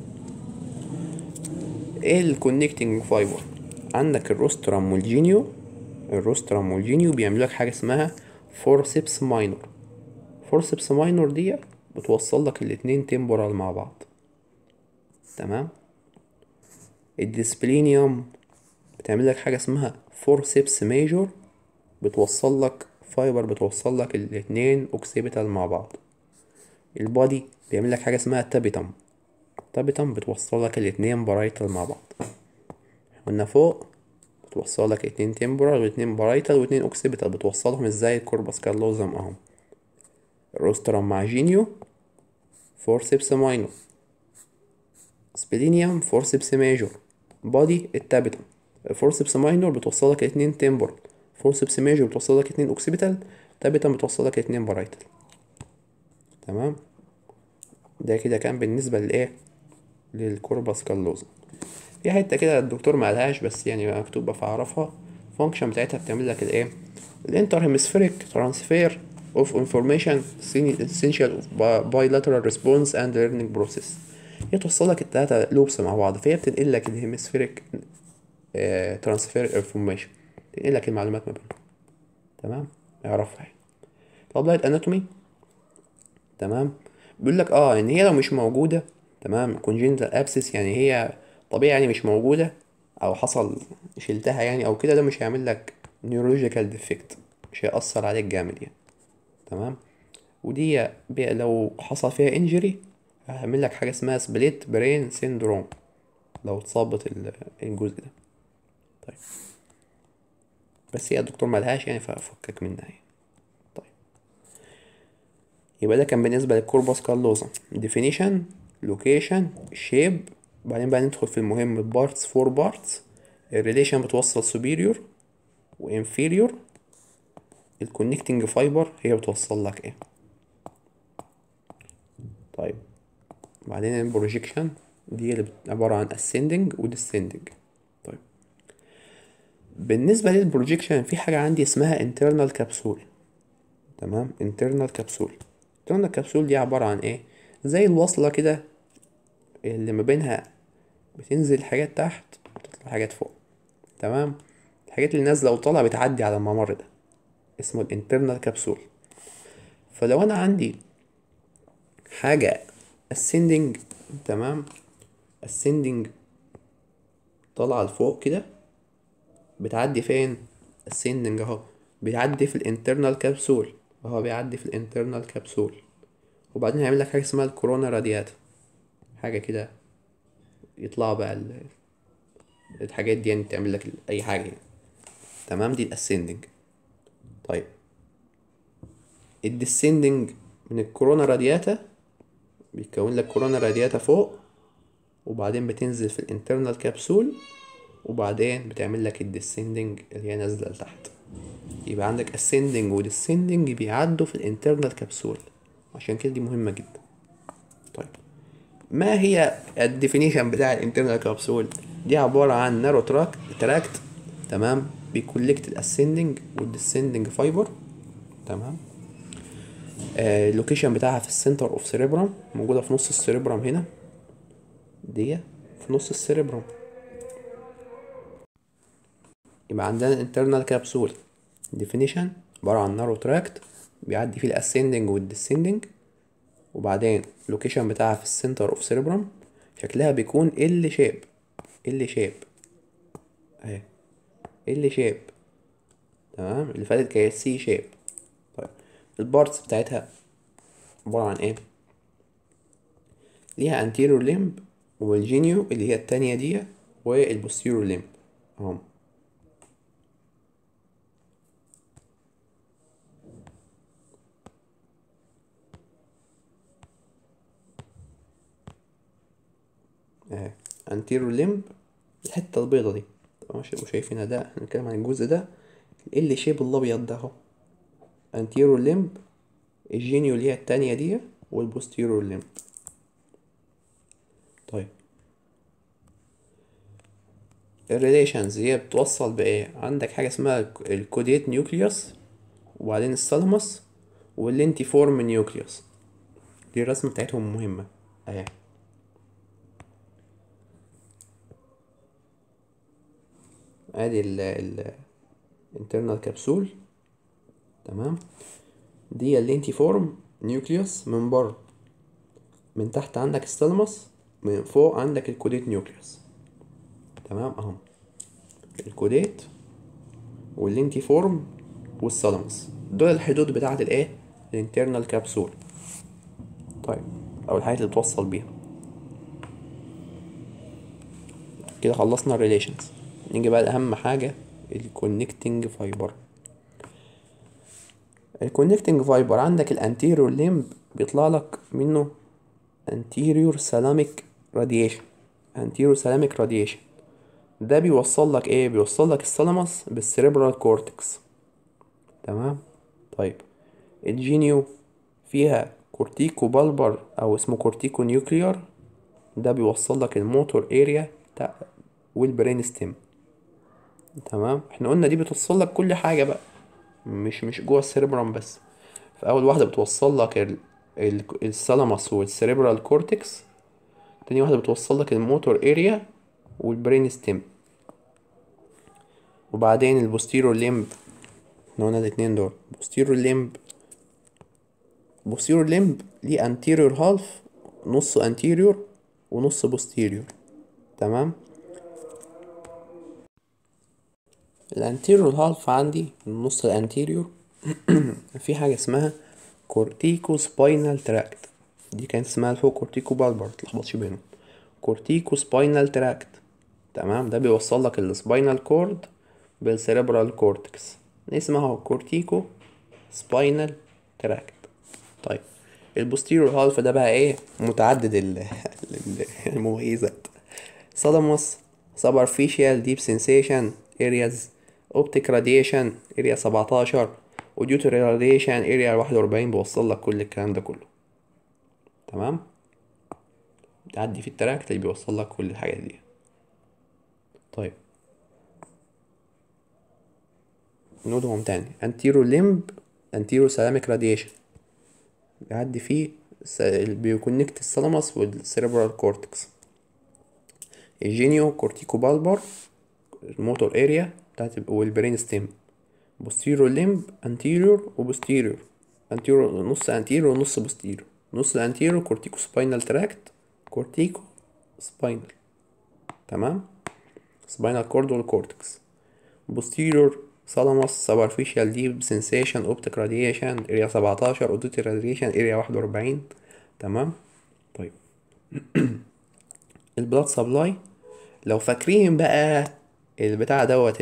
ايه الكونكتنج فايبر؟ عندك الروسترم والجينيو. الروسترم والجينيو بيعملوا لك حاجه اسمها فورسيبس ماينور. فورسيبس ماينور دي بتوصل لك الاتنين تمبورال مع بعض. تمام. الديسبلينيوم بتعمل لك حاجه اسمها فورسيبس ميجور، بتوصل لك فايبر، بتوصل لك الاتنين اوكسيبيتال مع بعض. البادي بيعمل لك حاجه اسمها تابيتم. تابيتم بتوصل لك الاتنين بارايتال مع بعض. قلنا فوق بتوصل لك اتنين تمبورال واتنين بارايتال واتنين اوكسيبيتال. بتوصلهم ازاي؟ الكوربس كالوزم اهم. الروسترم مع جينيو فورسيبس ماينور، سبلينيوم فورسيبس ميجور، بادي التابيتم. الفورسيبس ماينور بتوصلك اتنين تمبورال، فورسيبس ميجور بتوصلك اتنين اوكسيبيتال، تابيتم بتوصلك اتنين بارايتال. تمام. ده كده كان بالنسبة للايه، للكوربس كالوزم. في حتة كده الدكتور ما قالهاش بس يعني مكتوبة فاعرفها. الفانكشن بتاعتها بتعمل لك الايه، الانتر هيمسفيريك ترانسفير اوف انفورميشن essential of bilateral response and learning process. هي توصل لك التلاتة لوبس مع بعض، فهي بتنقل لك الهيمسفيريك ترانسفير انفورميشن، تنقل لك المعلومات ما بينهم. تمام، اعرفها. طب لايت اناتومي. تمام. بيقول لك ان هي لو مش موجوده، تمام، congenital abscess يعني هي طبيعي يعني مش موجوده، او حصل شلتها يعني او كده، ده مش هيعمل لك neurological defect، مش هيأثر عليك جامد يعني. تمام. ودي لو حصل فيها injury هيعمل لك حاجه اسمها split brain syndrome لو اتصابت الجزء ده. طيب بس هي الدكتور ملهاش يعني ففكك منها يعني. طيب يبقى ده كان بالنسبة للكوربس كالوزم. definition، location، shape. بعدين بقى ندخل في المهم parts، 4 parts. الريليشن بتوصل superior و inferior. الكونكتنج فايبر هي بتوصل لك ايه. طيب بعدين البروجيكشن دي اللي عبارة عن ascending و descending. طيب بالنسبة للبروجيكشن في حاجة عندي اسمها internal capsule. تمام، internal capsule. internal capsule دي عبارة عن ايه؟ زي الوصلة كده اللي ما بينها بتنزل حاجات تحت وتطلع حاجات فوق. تمام. الحاجات اللي نازلة وطالعة بتعدي على الممر ده اسمه الانترنال كابسول. فلو انا عندي حاجة ascending، تمام، ascending طالعة لفوق كده، بتعدي فين؟ ascending اهو، بيعدي في الانترنال كابسول اهو، بيعدي في الانترنال كابسول. وبعدين هيعمل لك حاجة اسمها الكورونا رادياتا، حاجة كده يطلع بقى الحاجات دي يعني تعمل لك اي حاجة يعني. تمام، دي الاسcending. طيب الديسندنج من الكورونا رادياتا بيكون لك كورونا رادياتا فوق، وبعدين بتنزل في الانترنال كابسول، وبعدين بتعمل لك الديسندنج اللي هي نازله لتحت. يبقى عندك ascending و descending بيعدوا في الانترنال كابسول، عشان كده دي مهمه جدا. طيب ما هي الديفينيشن بتاع الانترنال كابسول؟ دي عباره عن نارو تراكت، تمام، بيكولكت الاسcending والديسندنج فايبر. تمام. اللوكيشن بتاعها في السنتر اوف سيريبرام، موجوده في نص السيريبرام هنا، دي في نص السيريبرام. يبقى عندنا الانترنال كابسول ديفينيشن عباره عن نارو تراكت بيعدي فيه الاسcending والديسندنج، وبعدين اللوكيشن بتاعها في السنتر اوف سيريبرام. شكلها بيكون ال شيب، ال شيب اهي، ال شيب. تمام، اللي فاتت كانت سي شيب. طيب البارتس بتاعتها عباره عن ايه؟ ليها anterior limb والجينيو اللي هي التانية دي، والبوستيرور limb اهم. اهي anterior limb، الحتة البيضة دي ماشي وشايفينها، ده احنا بنتكلم عن الجزء ده اللي شيب الابيض ده اهو، anterior limb، الجينيو اللي هي التانية دي، والبوستيرور limb. طيب الريليشنز هي بتوصل بايه؟ عندك حاجه اسمها الكوديت نيوكليوس، وبعدين الثالاموس، واللينتيفورم نيوكليوس. دي الرسمه بتاعتهم مهمه اهي. ادي ال internal كبسول، تمام. دي اللينتيفورم نيوكليوس من بره، من تحت عندك الثالاموس، من فوق عندك الكوديت نيوكليوس، تمام اهو. الكوديت واللينتيفورم والثالاموس دول الحدود بتاعة الايه؟ الانترنال كابسول. طيب، او الحاجات اللي بتوصل بيها. كده خلصنا الريليشنز. نيجي بقى لأهم حاجة، الكونكتنج فايبر. الكونكتنج فايبر عندك الانتيريور ليمب بيطلع لك منه anterior thalamic radiation. anterior thalamic radiation ده بيوصل لك ايه؟ بيوصل لك الثالاموس بالسيريبرال كورتكس، تمام. طيب، الجينيو فيها كورتيكو بالبر او اسمه كورتيكو نيوكليار، ده بيوصل لك الموتور اريا بتاع والبرين ستيم، تمام. احنا قلنا دي بتوصل لك كل حاجه بقى، مش جوه السيربرم بس. فاول واحده بتوصل لك الثالاموس والسيريبرال كورتكس، تاني واحده بتوصل لك الموتور اريا والبرين ستيم. وبعدين البوستيرور ليمب، احنا قلنا الاتنين دول. بوستيرور ليمب ليه انتيريور هالف، نص انتيريور ونص بوستيريور، تمام. الانتيريور هالف عندي النص الانتيريور في حاجه اسمها كورتيكو سباينال تراكت. دي كانت اسمها فوق كورتيكو بالبر، متلخبطش بينهم. كورتيكو سباينال تراكت، تمام. ده بيوصل لك السباينال كورد بالسيريبرال كورتكس، اسمها كورتيكو سباينال تراكت. طيب، البوستيريور هالف ده بقى ايه؟ متعدد المميزات. ثالاموس superficial deep sensation areas، optic radiation area 17، auditory radiation area 41. بوصل لك كل الكلام ده كله، تمام. تعدي في التراكت اللي بيوصل لك كل الحاجات دي. طيب، نقولهم تاني. anterior limb anterior thalamic radiation بيعدي فيه بيكونكت الثالاموس والسيريبرال كورتكس. الجينيو كورتيكو بالبر الموتور اريا بتاعت والبرين ستيم. بوستيريور ليمب انتيريور وبوستيريور، انتيريور نص انتيريور ونص بوستيريور. نص الانتيريور كورتيكو سباينال تراكت، كورتيكو سباينال، تمام. سباينال كورد والكورتكس. بوستيريور ثالاموس superficial deep sensation optic radiation اريا 17، auditory radiation اريا 41، تمام. طيب، البلاد سبلاي، لو فاكرين بقى البتاع دوت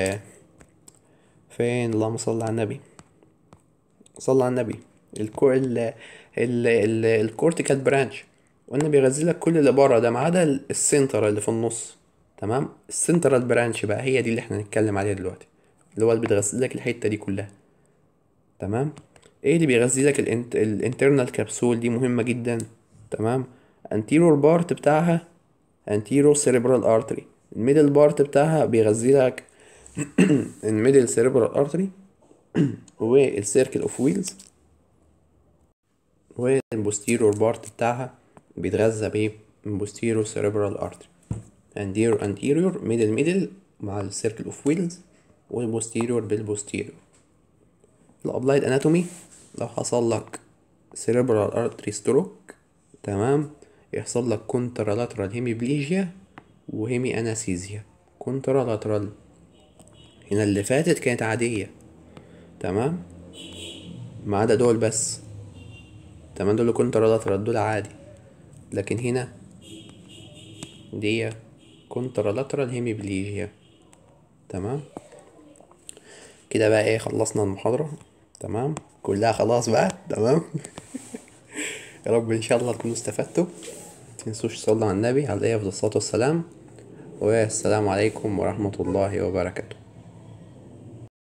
فين؟ اللهم صل على النبي، صل على النبي. الكو الكورتيكال برانش قلنا بيغذي لك كل اللي بره ده ما عدا السنتر اللي في النص، تمام. السنترال برانش بقى هي دي اللي احنا هنتكلم عليها دلوقتي، اللي هو اللي بتغذي لك الحته دي كلها، تمام. ايه اللي بيغذي لك؟ الانترنال كبسول دي مهمه جدا، تمام. انتيرور بارت بتاعها انتيرو سيريبرال ارتري، الميدل بارت بتاعها بيغذي لك الميدل سيريبرال ارتري والسيركل اوف ويلز، والبوستيرور بارت بتاعها بيتغذى بايه؟ من بوستيرور سيريبرال ارتري. انتيريور ميدل مع السيركل اوف ويلز، والبوستيرور بالبوستيرور. الابلايد اناتومي، لو حصل لك سيريبرال ارتري ستروك، تمام، يحصل لك كونترالاترال هيميبليجيا وهيمي اناسيزيا. كونترالاترال هنا اللي فاتت كانت عادية، تمام، ما عدا دول بس، تمام. دول كونترالاترال دول عادي، لكن هنا دي كونترالاترال هيميبليجيا، تمام. كده بقى ايه؟ خلصنا المحاضرة، تمام، كلها خلاص بقى، تمام. يا رب ان شاء الله تكونوا استفدتوا. متنسوش تصلوا على النبي عليه افضل الصلاة والسلام، والسلام عليكم ورحمة الله وبركاته.